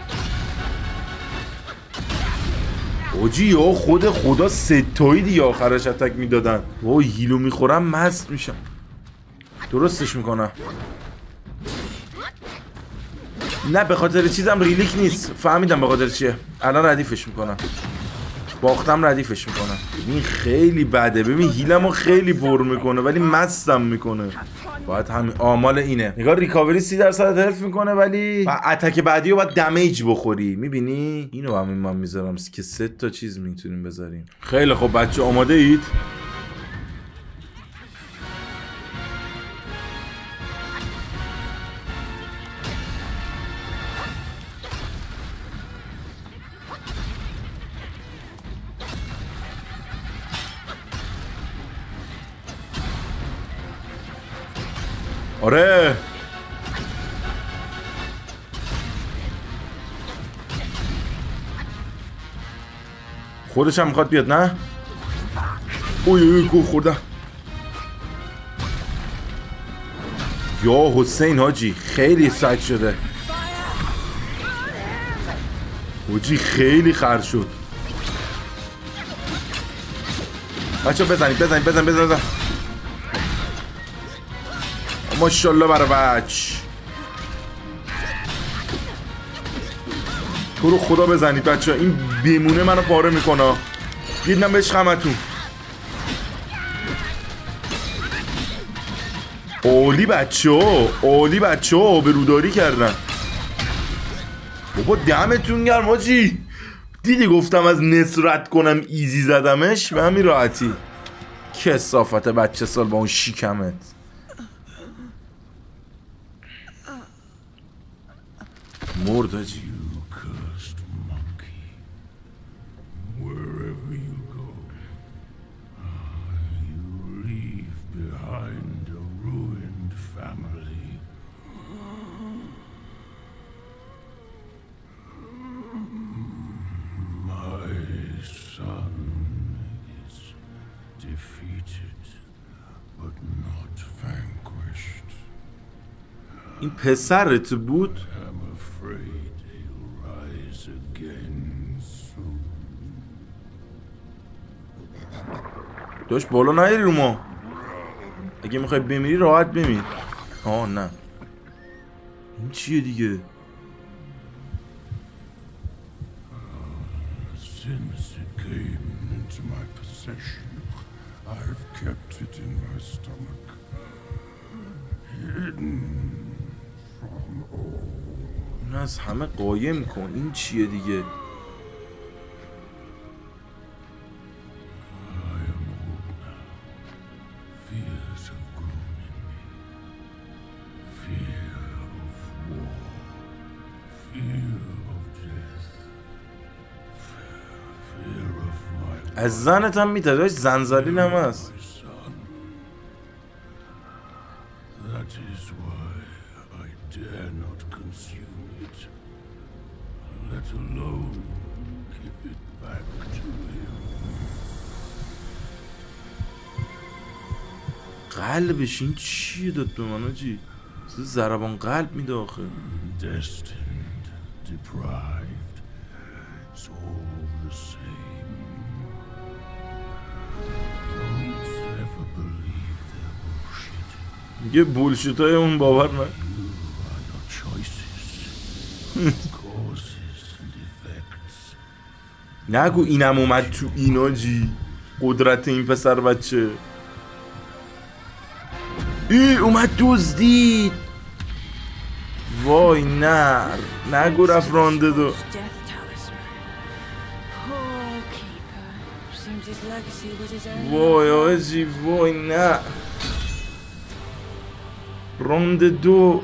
اوجی یا خود خدا ستایی دیگه آخرش اتک میدادن. وای هیلو میخورم مست میشم. درستش میکنم. نه به خاطر چیزم ریلیک نیست. فهمیدم به خاطر چیه. الان ردیفش میکنم. باختم ردیفش میکنم. این خیلی بده. ببین هیلمو خیلی پر میکنه ولی مستم میکنه. باید همین آمال اینه. نگاه ریکاوری 30% حرف میکنه ولی اتک بعدی رو باید دمیج بخوری. میبینی؟ اینو همین من میذارم که 3 تا چیز میتونیم بذاریم. خیلی خب بچه آماده اید؟ آره خودش هم میخواد بیاد نه؟ اوی گو خوردم. یا حسین حاجی خیلی سگ شده. حاجی خیلی خرد شد. بچه بزنید بزن ماشاءالله برای بچ. تو رو خدا بزنید بچه این بیمونه منو پاره میکنه. دیدنم بهش خمتون. عالی بچه ها بروداری کردن. بابا دمتون گرم حاجی. دیدی گفتم از نصرت کنم ایزی زدمش به همین راحتی. کثافت بچه سال با اون شیکمت. مرد حاجی. این پسرت بود؟ داشت بالا نیاری رو ما. اگه میخوای بمیری راحت بمیر. آه نه این چیه دیگه؟ این از همه قایم کن. این چیه دیگه؟ از زنت هم میتداش زنزلیل هم هست. قلبش این چیه داد به من آجی؟ ضربان قلب میده آخه. یه بولشیت های اون باور نه. نگو اینم اومد تو اینا جی. قدرت این پسر بچه اومد دزدید. وای نه نگو رفت رانده دو. وای آجی وای نه. راند 2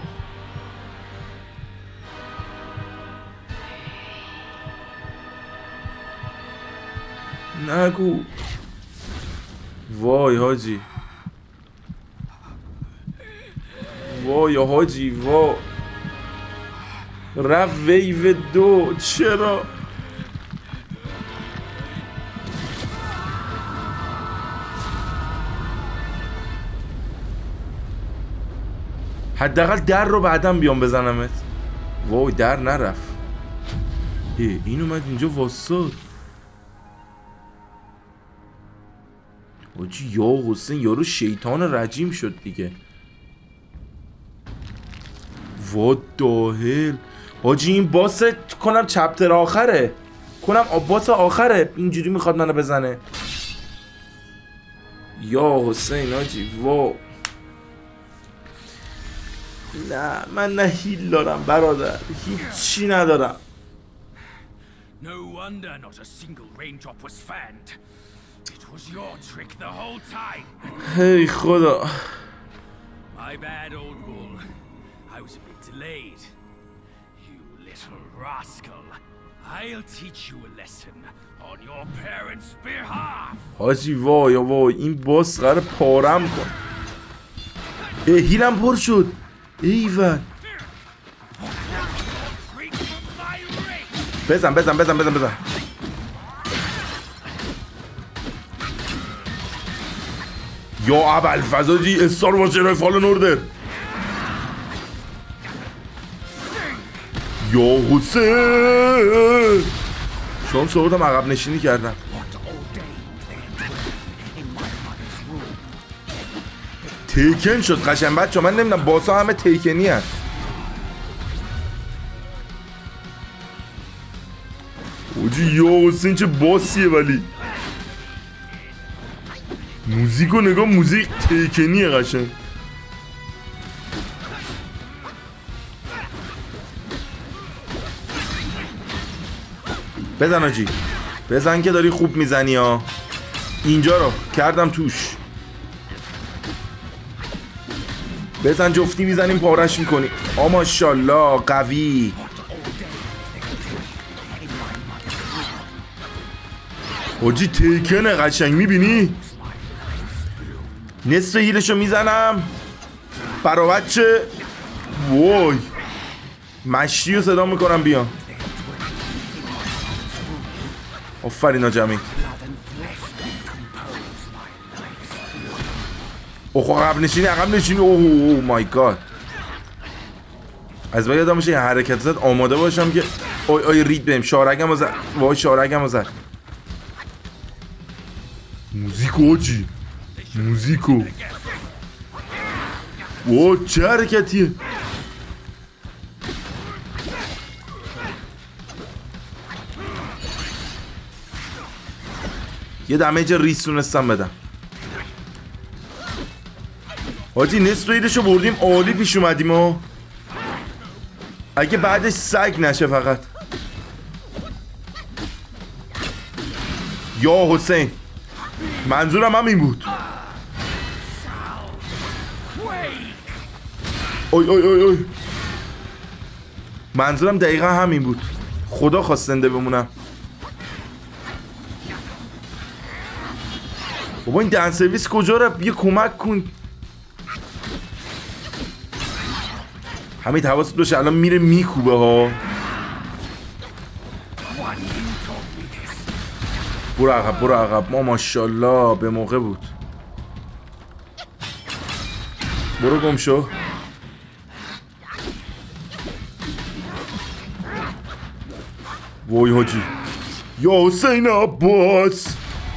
نگو. وای حاجی، وای حاجی، وای رفت ویو 2. چرا؟ حداقل در رو بعدم بیام بزنمت. وای در نرفت. این اومد اینجا واساد. حاجی یا حسین یارو شیطان رجیم شد دیگه. وات داهل حاجی، این باس کنم چپتر آخره، کنم باس آخره اینجوری میخواد منو بزنه. یا حسین حاجی وا. نه من نه هیل دارم برادر، هیچی ندارم. No wonder not a single raindrop was fanned. It was your trick the whole time. هی خدا. My bad, old bull. I was a bit delayed. You little rascal. I'll teach you a lesson on your parents' behalf. حاجی وای وای، این باس قراره پارم کن. هیلم پر شد. ایول بزن بزن بزن بزن بزن. یا ابوالفضل جی استار وارز جدای فالن اوردر. یا حسین شانس آوردم عقب نشینی کردم. تیکن شد قشنگ بچه. من نمیدونم باسا همه تیکنی هست. اوجی یا حسین چه باسیه، ولی موزیکو نگاه، موزیک تیکنیه قشنگ. بزن آجی بزن که داری خوب میزنی ها. اینجا رو کردم توش. بزن جفتی میزنیم پارش میکنی. ماشاءالله قوی. حاجی تیکنه قشنگ، میبینی نصف هیلشو میزنم برا بچه. وای مشتی رو صدا میکنم بیان. آفرین آجمی. اوه عقب نشینی عقب نشینی. اوه مای گاد. از باید یادم باشه حرکت زد آماده باشم که آی رید بریم. شارگم رو زد. وای شارگم رو زد. موزیکو آجی، موزیکو. وای چه حرکتیه. یه دمیج ریس تونستم بدم. حاجی نصف ایدشو بردیم، عالی پیش اومدیم ها. اگه بعدش سگ نشه فقط. یا حسین منظورم هم این بود. اوی اوی اوی اوی منظورم دقیقا همین بود. خدا خواستنده بمونم. بابا این دن سرویس کجا رفت؟ یه کمک کن. حمید حواست باشه الان میره میکوبه ها. برو عقب برو عقب. ما ماشاءالله به موقع بود. برو گم شو. وای حاجی یا حسین عباس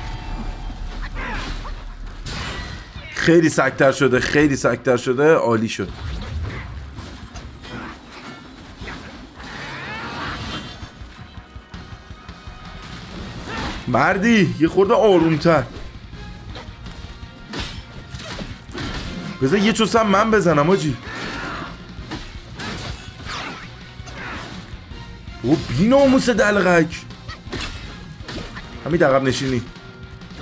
خیلی سکتر شده، خیلی سکتر شده. عالی شد. مردی یه خورده آرومتر. بذار یه چوسم من بزنم آجی. او بی ناموس دلغک. همین عقب نشینی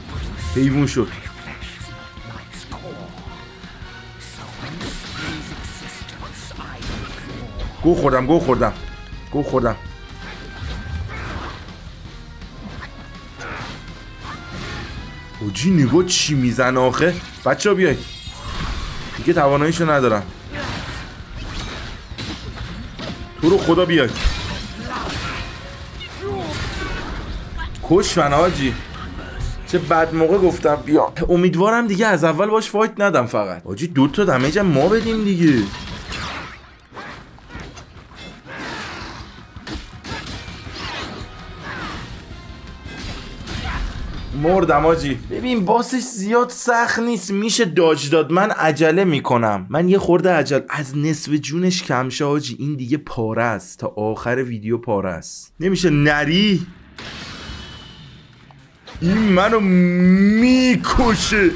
حیوون شد. گو خوردم اوجی نگاه چی میزن آخه. بچه ها بیاید دیگه تواناییشو ندارم. تو رو خدا بیاید. کش من آجی. چه بد موقع گفتم بیا. امیدوارم دیگه از اول باش فایت ندم. فقط آجی 2 تا دمیج هم ما بدیم دیگه. مردم آجی. ببین باسش زیاد سخت نیست، میشه داج داد. من عجله میکنم. من یه خورده عجله. از نصف جونش کم شه آجی. این دیگه پاره است تا آخر ویدیو پاره است. نمیشه نری. این منو میکشه.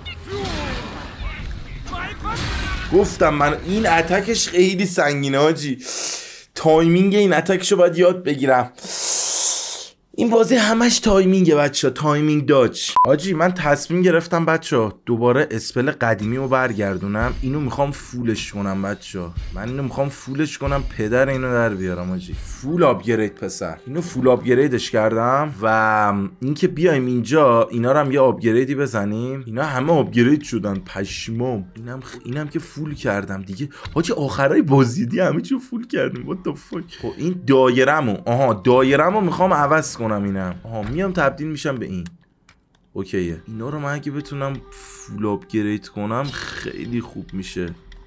گفتم من این اتکش خیلی سنگینه آجی. تایمینگ این اتکشو باید یاد بگیرم. این بازی همش تایمینگه بچه. تایمینگ داج. آجی من تصمیم گرفتم بچه دوباره اسپل قدیمی رو برگردونم. اینو میخوام فولش کنم بچه. من اینو میخوام فولش کنم. پدر اینو در بیارم آجی. فول آپگرید پسر. اینو فول آپگریدش کردم. و اینکه بیایم اینجا اینا رو هم یه آپگریدی بزنیم. اینا همه آپگرید شدن. پشمام. اینم که فول کردم دیگه. آجی آخرای بازی دی همه چی فول کردیم. what the fuck. خب این دایره‌مو میخوام عوض کنم. اینم میام تبدیل میشم به این. اوکیه. اینا رو من اگه بتونم فول آپگرید کنم خیلی خوب میشه.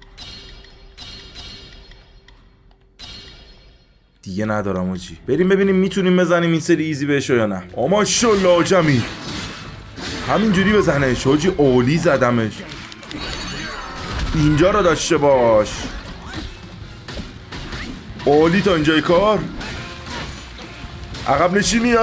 دیگه ندارم آجی. بریم ببینیم میتونیم بزنیم این سری ایزی بهشو یا نه. ماشاءالله آجمی. همینجوری بزنش آجی. عالی زدمش. اینجا رو داشته باش. عالی تا اینجای کار. عقب نشینی.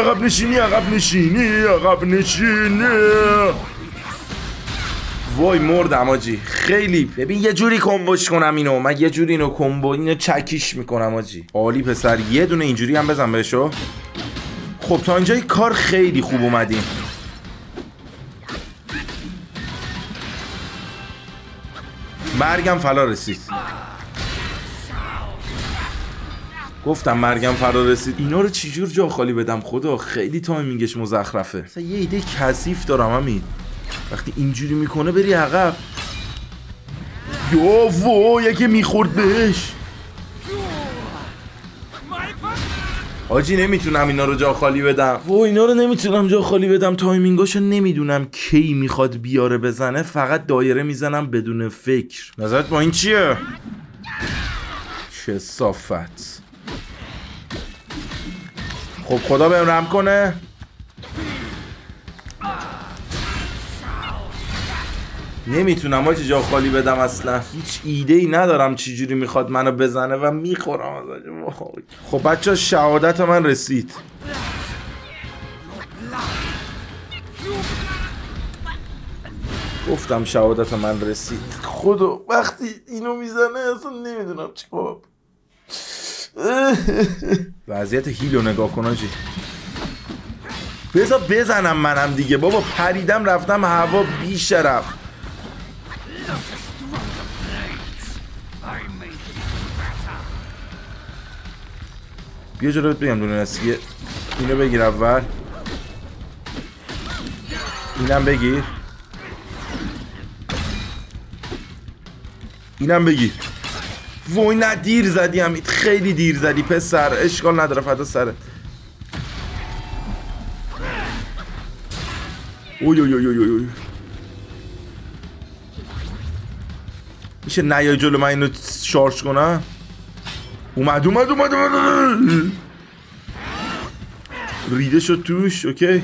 وای مردم آجی. خیلی. ببین یه جوری کمبوش کنم اینو. من یه جوری اینو چکیش میکنم آجی. عالی پسر. یه دونه اینجوری هم بزن بهشو. خب تا اینجای کار خیلی خوب اومدیم. مرگم فلا رسید. گفتم مرگم فرا رسید. اینا رو چجور جا خالی بدم خدا. خیلی تایمینگش مزخرفه. مثلا یه ایده کثیف دارم همین. وقتی اینجوری میکنه بری عقب. وای یکی میخورد بهش. آجی نمیتونم اینا رو جا خالی بدم. اینا رو نمیتونم جا خالی بدم. تایمینگاشو نمیدونم کی میخواد بیاره بزنه. فقط دایره میزنم بدون فکر. نظرت با این چیه؟ چه صافت. خب خدا بهم رحم کنه. نمیتونم آجی جا خالی بدم اصلا. هیچ ایده ای ندارم چی جوری میخواد منو بزنه و میخورم ازش. خب بچه شهادت من رسید. گفتم شهادت من رسید. خدا وقتی اینو میزنه اصلا نمیدونم چیکار. وضعیت هیلو نگاه کن آجی. بذار بزنم منم دیگه بابا. پریدم رفتم هوا بی شرف. بیا جلوت بگم دونه نسیه. اینو بگیر اول. اینم بگیر. اینم بگیر. وای نه دیر زدی همید. خیلی دیر زدی پسر. اشکال نداره فدا سره. اوی میشه نیای جلو من اینو شارژ کنم. اومد ریده شد توش. اوکی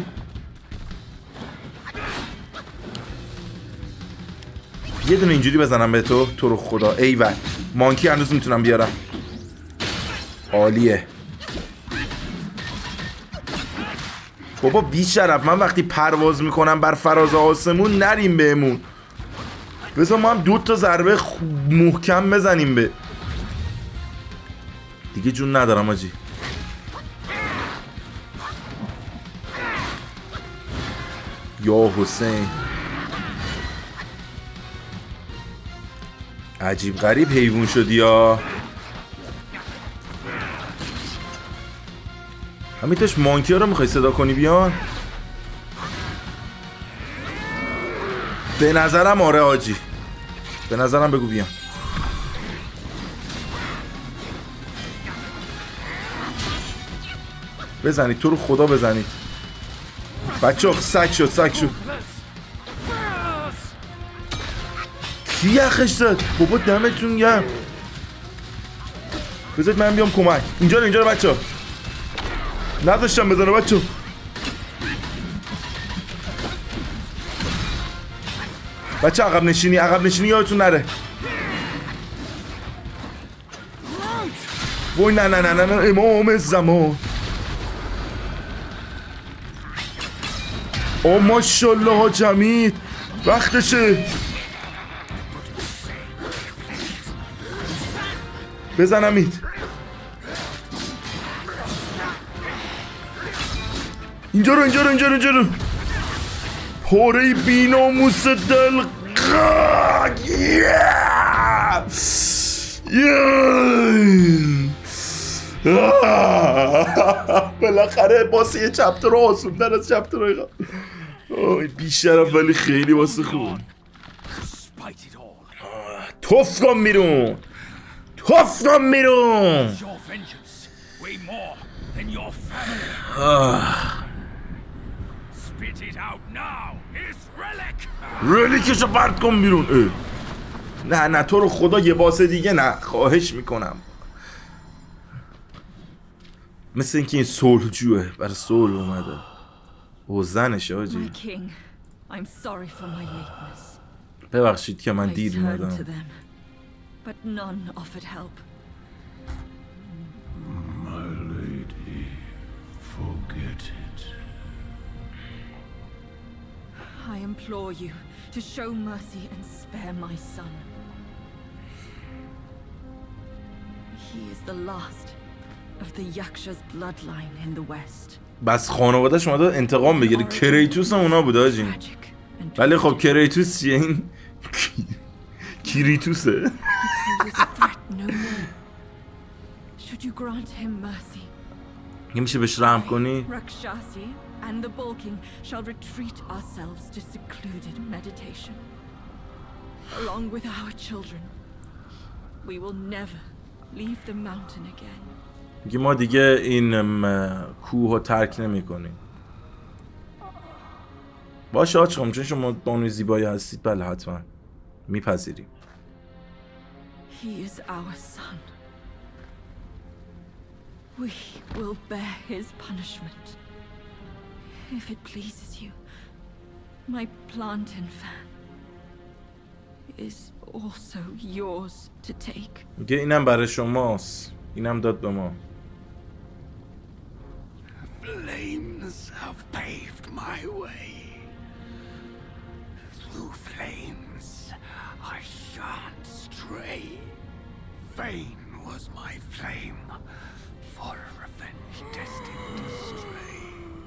یه دونه اینجوری بزنم به تو رو خدا. ایول مانکی هنوز میتونم بیارم. عالیه بابا بی شرف. من وقتی پرواز میکنم بر فراز آسمون نریم بهمون. بذار ما هم 2 تا ضربه محکم بزنیم به. دیگه جون ندارم آجی. یا حسین عجیب غریب حیوان شدی یا. همیتش مانکی ها رو میخوای صدا کنی بیان؟ به نظرم آره آجی، به نظرم بگو بیان. بزنید تو رو خدا بزنید بچه ها. سگ شد سگ شد. کی یخش زد؟ بابا دمتون گرم. بذارید من بیام کمک. اینجا رو بچه ها نذاشتم بزنه بچه ها. بچه عقب نشینی یادتون نره. وای نه نه نه نه نه امام زمان. او ماشالله ها جمید وقتشه. بزنمید. اینجا رو پاره بی ناموس دل. بالاخره واسه یه چپتر رو آسوندن از چپترهای قبل. بیشرف ولی خیلی واسه خوب. توف کن بیرون. رلیکشو پرت کن بیرون. نه تو رو خدا یه باسه دیگه نه، خواهش میکنم. مثل اینکه این صلح جوه، برای صلح اومده و زنش آجی. ببخشید که من دیر اومدم. I implore you to show mercy and spare my son. He is the last of the Yaksha's bloodline in the west. بس خانواده‌اش اومده انتقام بگیره. کریتوس هم اونا بوده آجی. ولی خب کریتوس چیه این؟ کریتوسه. Should you grant him mercy? میشه بهش رحم کنی؟ Rakshasi and the Bull King shall retreat ourselves to secluded meditation. Along with our children, we will never leave the mountain again. میگه ما دیگه این کوه رو ترک نمی کنیم. باشه آچقام، چون شما بانوی زیبایی هستید بله حتما میپذیریم. He is our son. We will bear his punishment. If it pleases you, my plantain fan is also yours to take. میگه اینم برای شماست. اینم داد به ما. Flames have paved my way. Through flames I shan't stray. Vain was my flame, for revenge destined to stray.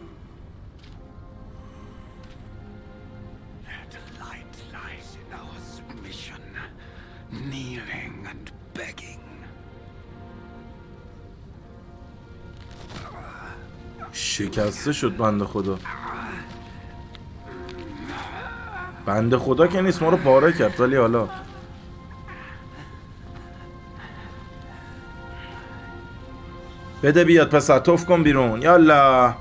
Their delight lies in our submission, kneeling and begging. شکسته شد بنده خدا. بنده خدا که نیست، ما رو پاره کرد. ولی حالا بده بیاد پس توف کن بیرون. یالا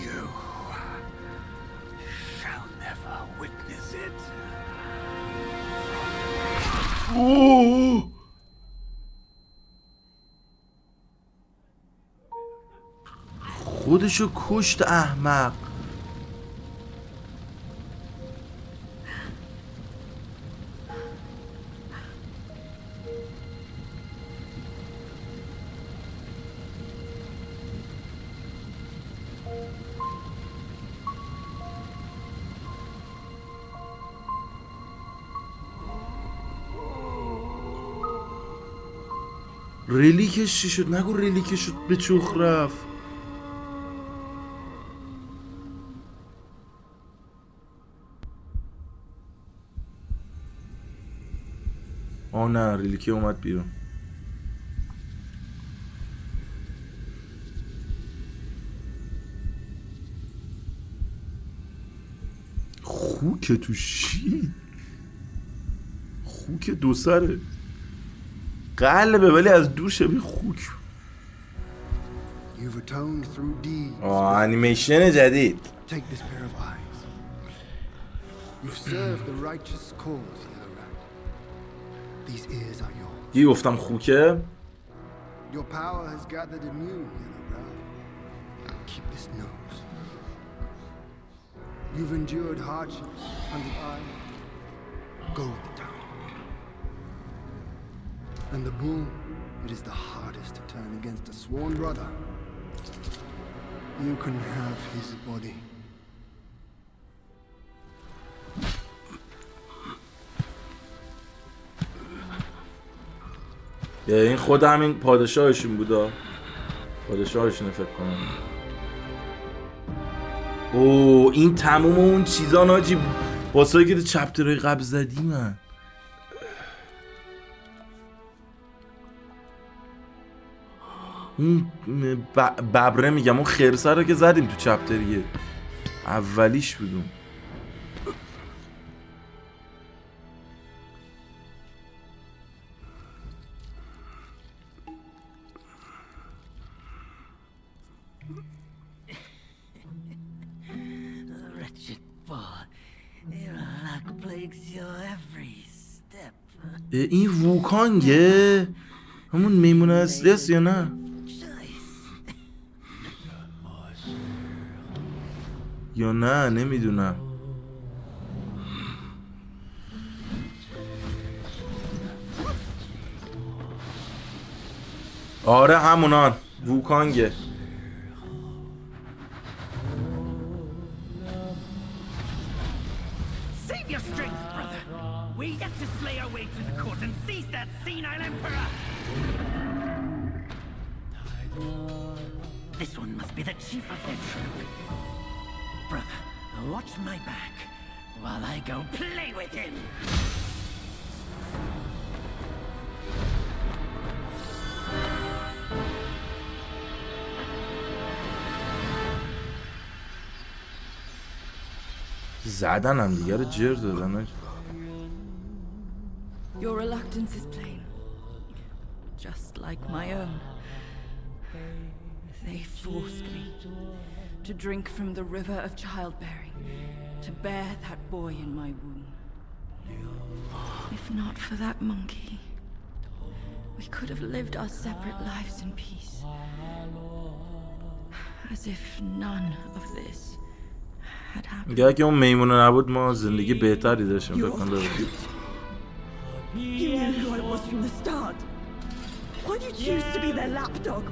خودشو کشت احمق. ریلیکش چی شد؟ نگو ریلیکش شد به چوخ رفت. آه نه ریلیکی اومد بیرون. خوک تو چی؟ خوک دو سره قلبه ولی از دور شبیه خوک. انیمیشن جدید. دیگه گفتم خوکه. You've endured hardships on the island. Go with the town. And the bull, it is the hardest to turn against a sworn brother. You can have his body. این خود همین پادشاهشون بودا. پادشاهشون فکر کنم. اوه این تموم اون چیزا ناجی باسایی که چپترهای قبل زدی من. اون ببره میگم اون خرسه رو که زدیم تو چپتریه اولیش بودم. این ووکانگه؟ همون میمونه اصلی هست یا نه؟ یا نه نمیدونم. آره همونان ووکانگه. We have to slay our way to the court and seize that senile emperor! This one must be the chief of their troop. Brother, watch my back while I go play with him! زدن هم دیگه رو جر دادن. Your reluctance is plain, just like my own. They forced me to drink from the river of childbearing, to bear that boy in my womb. If not for that monkey, we could have lived our separate lives in peace. As if none of this had happened. اگه اون میمونه نبود ما زندگی بهتری داشتیم فکر کنم. You knew who I was from the start. Why did you choose to be their lapdog?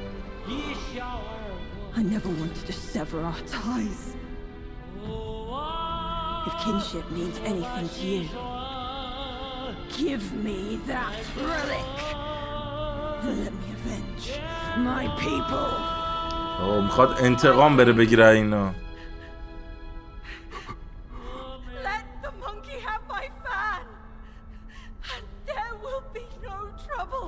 I never wanted to sever our ties. If kinship means anything to you, give me that relic and let me avenge my people. میخواد انتقام بره بگیره اینا. Let the monkey have my fan. And there will be no trouble.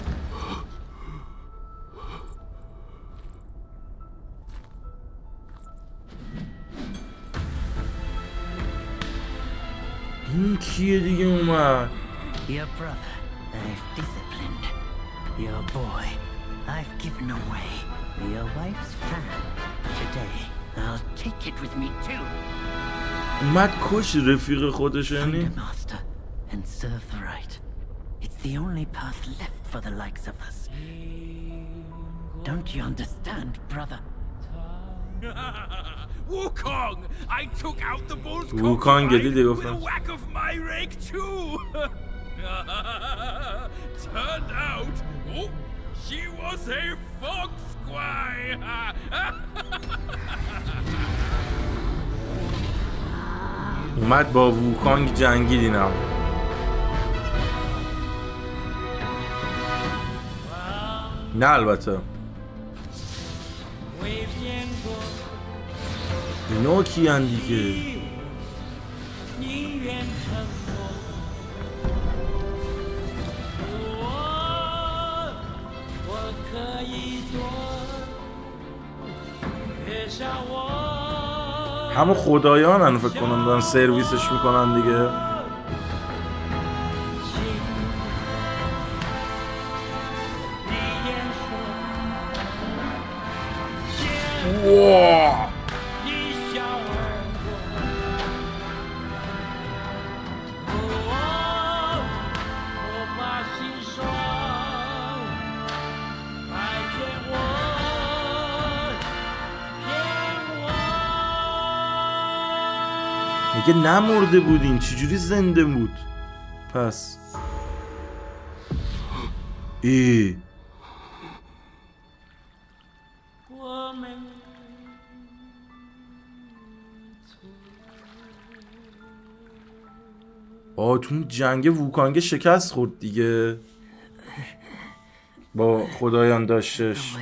این کیه دیگه اومد؟ Your brother, I've disciplined. Your boy, I've given away. Your wife's fan. Today, I'll take it with me too. اومد کش رفیق خودش یعنی؟ Find a master and serve the right. It's the only path left for the likes of us. Don't you understand, brother? Wukong! I took out the bull's Wukong concubine with a whack of my rake too! Turned out, she was a fox squire! اومد با ووکانگ جنگید اینا. نه البته اینا کیان دیگه؟ همون خدایانن فکر کنم دارن سرویسش میکنن دیگه. واو میگه نمرده بودین چجوری زنده بود پس تو جنگ ووکانگ شکست خورد دیگه با خدایان داشتش.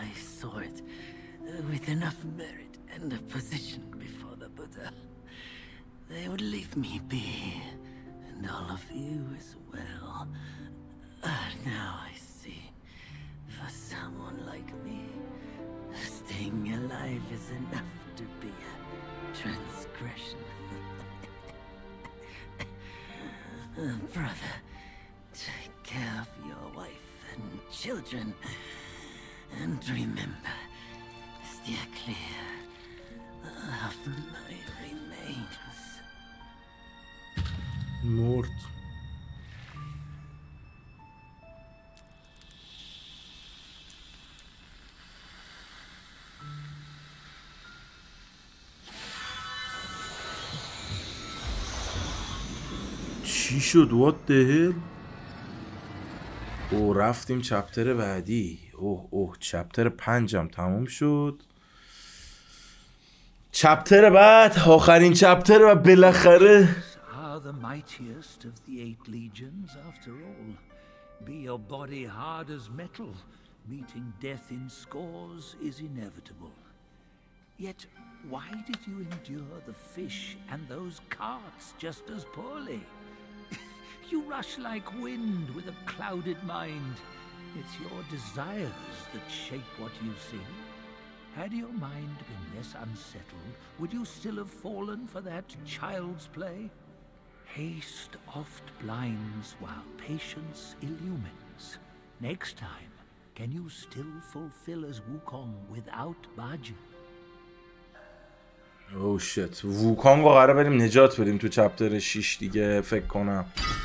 They would leave me be, and all of you as well. Now I see, for someone like me, staying alive is enough to be a transgression. Brother, take care of your wife and children, and remember, steer clear of my remains. مرد. چی شد؟ What the hell؟ رفتیم چپتر بعدی. چپتر 5 هم تموم شد. چپتر بعد آخرین چپتر و بالاخره the mightiest of the 8 legions after all. Be your body hard as metal, meeting death in scores is inevitable. Yet, why did you endure the fish and those carts just as poorly? You rush like wind with a clouded mind. It's your desires that shape what you see. Had your mind been less unsettled, would you still have fallen for that child's play? Haste oft blinds while patience illumines. Next time, can you still fulfill as Wukong without Bajin? Oh shit. ووکانگ رو قراره بریم نجات بدیم تو چپتر 6 دیگه فکر کنم.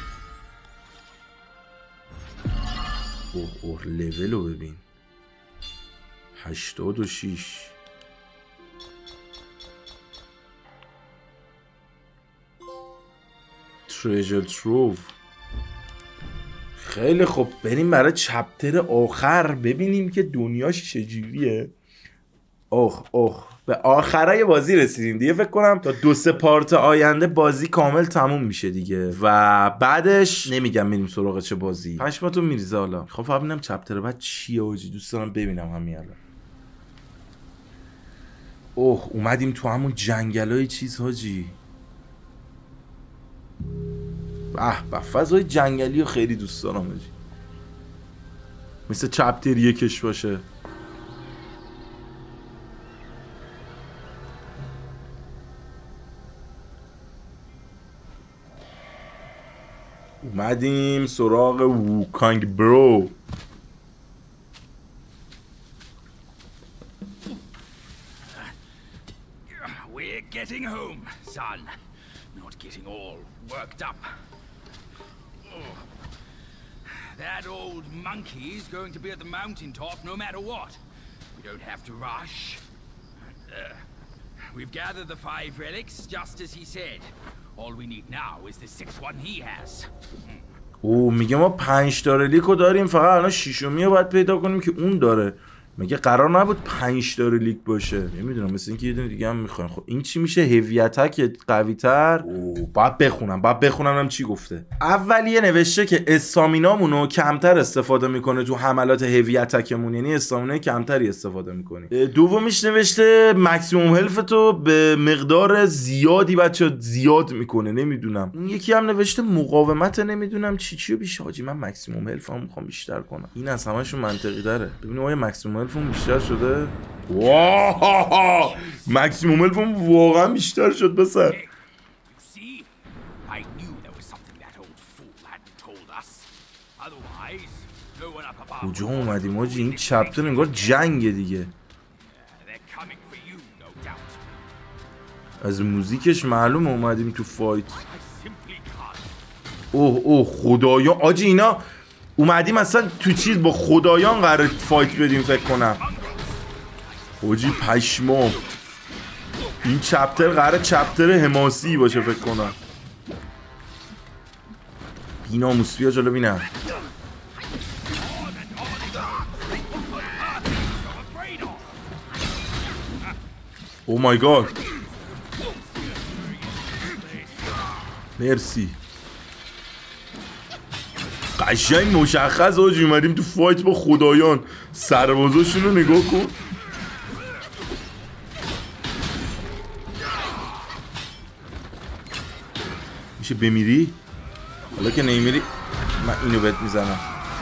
لول رو ببین 86. تریژر تروو. خیلی خوب بریم برای چپتر آخر ببینیم که دنیاش چجوریه. به آخرای بازی رسیدیم دیگه. فکر کنم تا 2-3 پارت آینده بازی کامل تموم میشه دیگه و بعدش نمیگم بریم سراغ چه بازی. پشماتون میریزه حالا. خب ببینم چپتر بعد چیه آجی. دوست دارم ببینم همین الان. اومدیم تو همون جنگلای چیز حاجی. به فضای جنگلی رو خیلی دوست دارم حاجی. مثل چپتر 1 باشه. اومدیم سراغ ووکانگ برو. We're getting home, son. Not getting all worked up. That old monkey's going to be at the mountaintop no matter what. We don't have to rush. We've gathered the 5 relics just as he said. All we need now is the 6th one he has. میگه ما 5 تا ریلیکو داریم فقط الان 6می رو باید پیدا کنیم که اون داره. مگه قرار نبود 5 تا ریلیک باشه؟ نمیدونم مثل اینکه یه دونه دیگه هم میخوایم. خب این چی میشه؟ هیوی اتک قوی تر. باید بخونم چی گفته. اولیه نوشته که استامینامونو کمتر استفاده میکنه تو حملات هیوی اتکمون، یعنی استامینای کمتری استفاده میکنیم. دومیش نوشته ماکسیموم هلف تو به مقدار زیادی بچا زیاد میکنه. نمیدونم. اون یکی هم نوشته مقاومت نمیدونم چیو بیشه. حاجی من ماکسیموم هلفمو میخوام بیشتر کنم. این از همشون منطقی تره. ببینیم آیا ماکسیموم الفون بیشتر شده. واه مکسیموم الفون واقعا بیشتر شد بسر. کجا اومدیم آجی؟ این چپتر انگار جنگه دیگه. از موزیکش معلومه اومدیم تو فایت. اوه خدایان آجی، اینا اومدیم اصلا تو چیز با خدایان قرار فایت بدیم فکر کنم. آجی پشمام، این چپتر قرار چپتر حماسی باشه فکر کنم. بیناموس بیا جلو بینم. او مای گاد، مرسی. قشنگ مشخص آجی اومدیم تو فایت با خدایان. سربازاشون رو نگاه کن. میشه بمیری؟ حالا که نمیری من اینو بهت میزنم.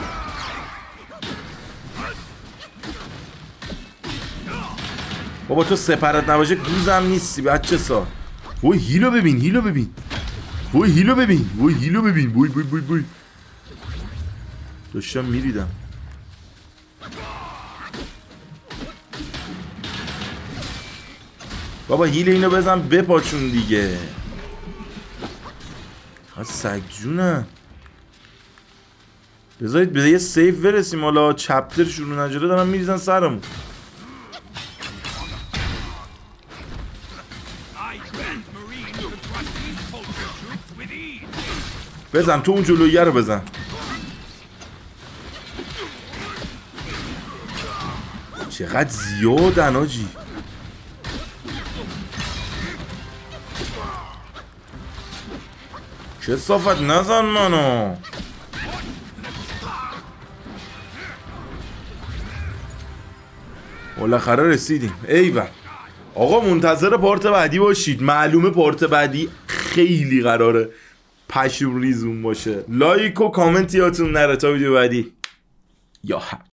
بابا تو سپرت نباشه گوزم نیستی بچه سا. وای هیلو ببین، هیلو ببین، وای هیلو ببین، وای هیلو ببین، وای وای وای وای. داشتم میریدم. بابا هیل اینو بزن بپاچون دیگه. سگ جونه. بذارید به یه سیف برسیم. حالا چپتر شروع نجره دارم میریزن سرمون. بزن تو اون جلویه رو بزن. چقدر زیادن آجی. چه صافت نزن منو. بالاخره رسیدیم. ایول آقا منتظر پارت بعدی باشید. معلومه پارت بعدی خیلی قراره پشم ریزون باشه. لایک و کامنت یادتون نره تا ویدیو بعدی. یا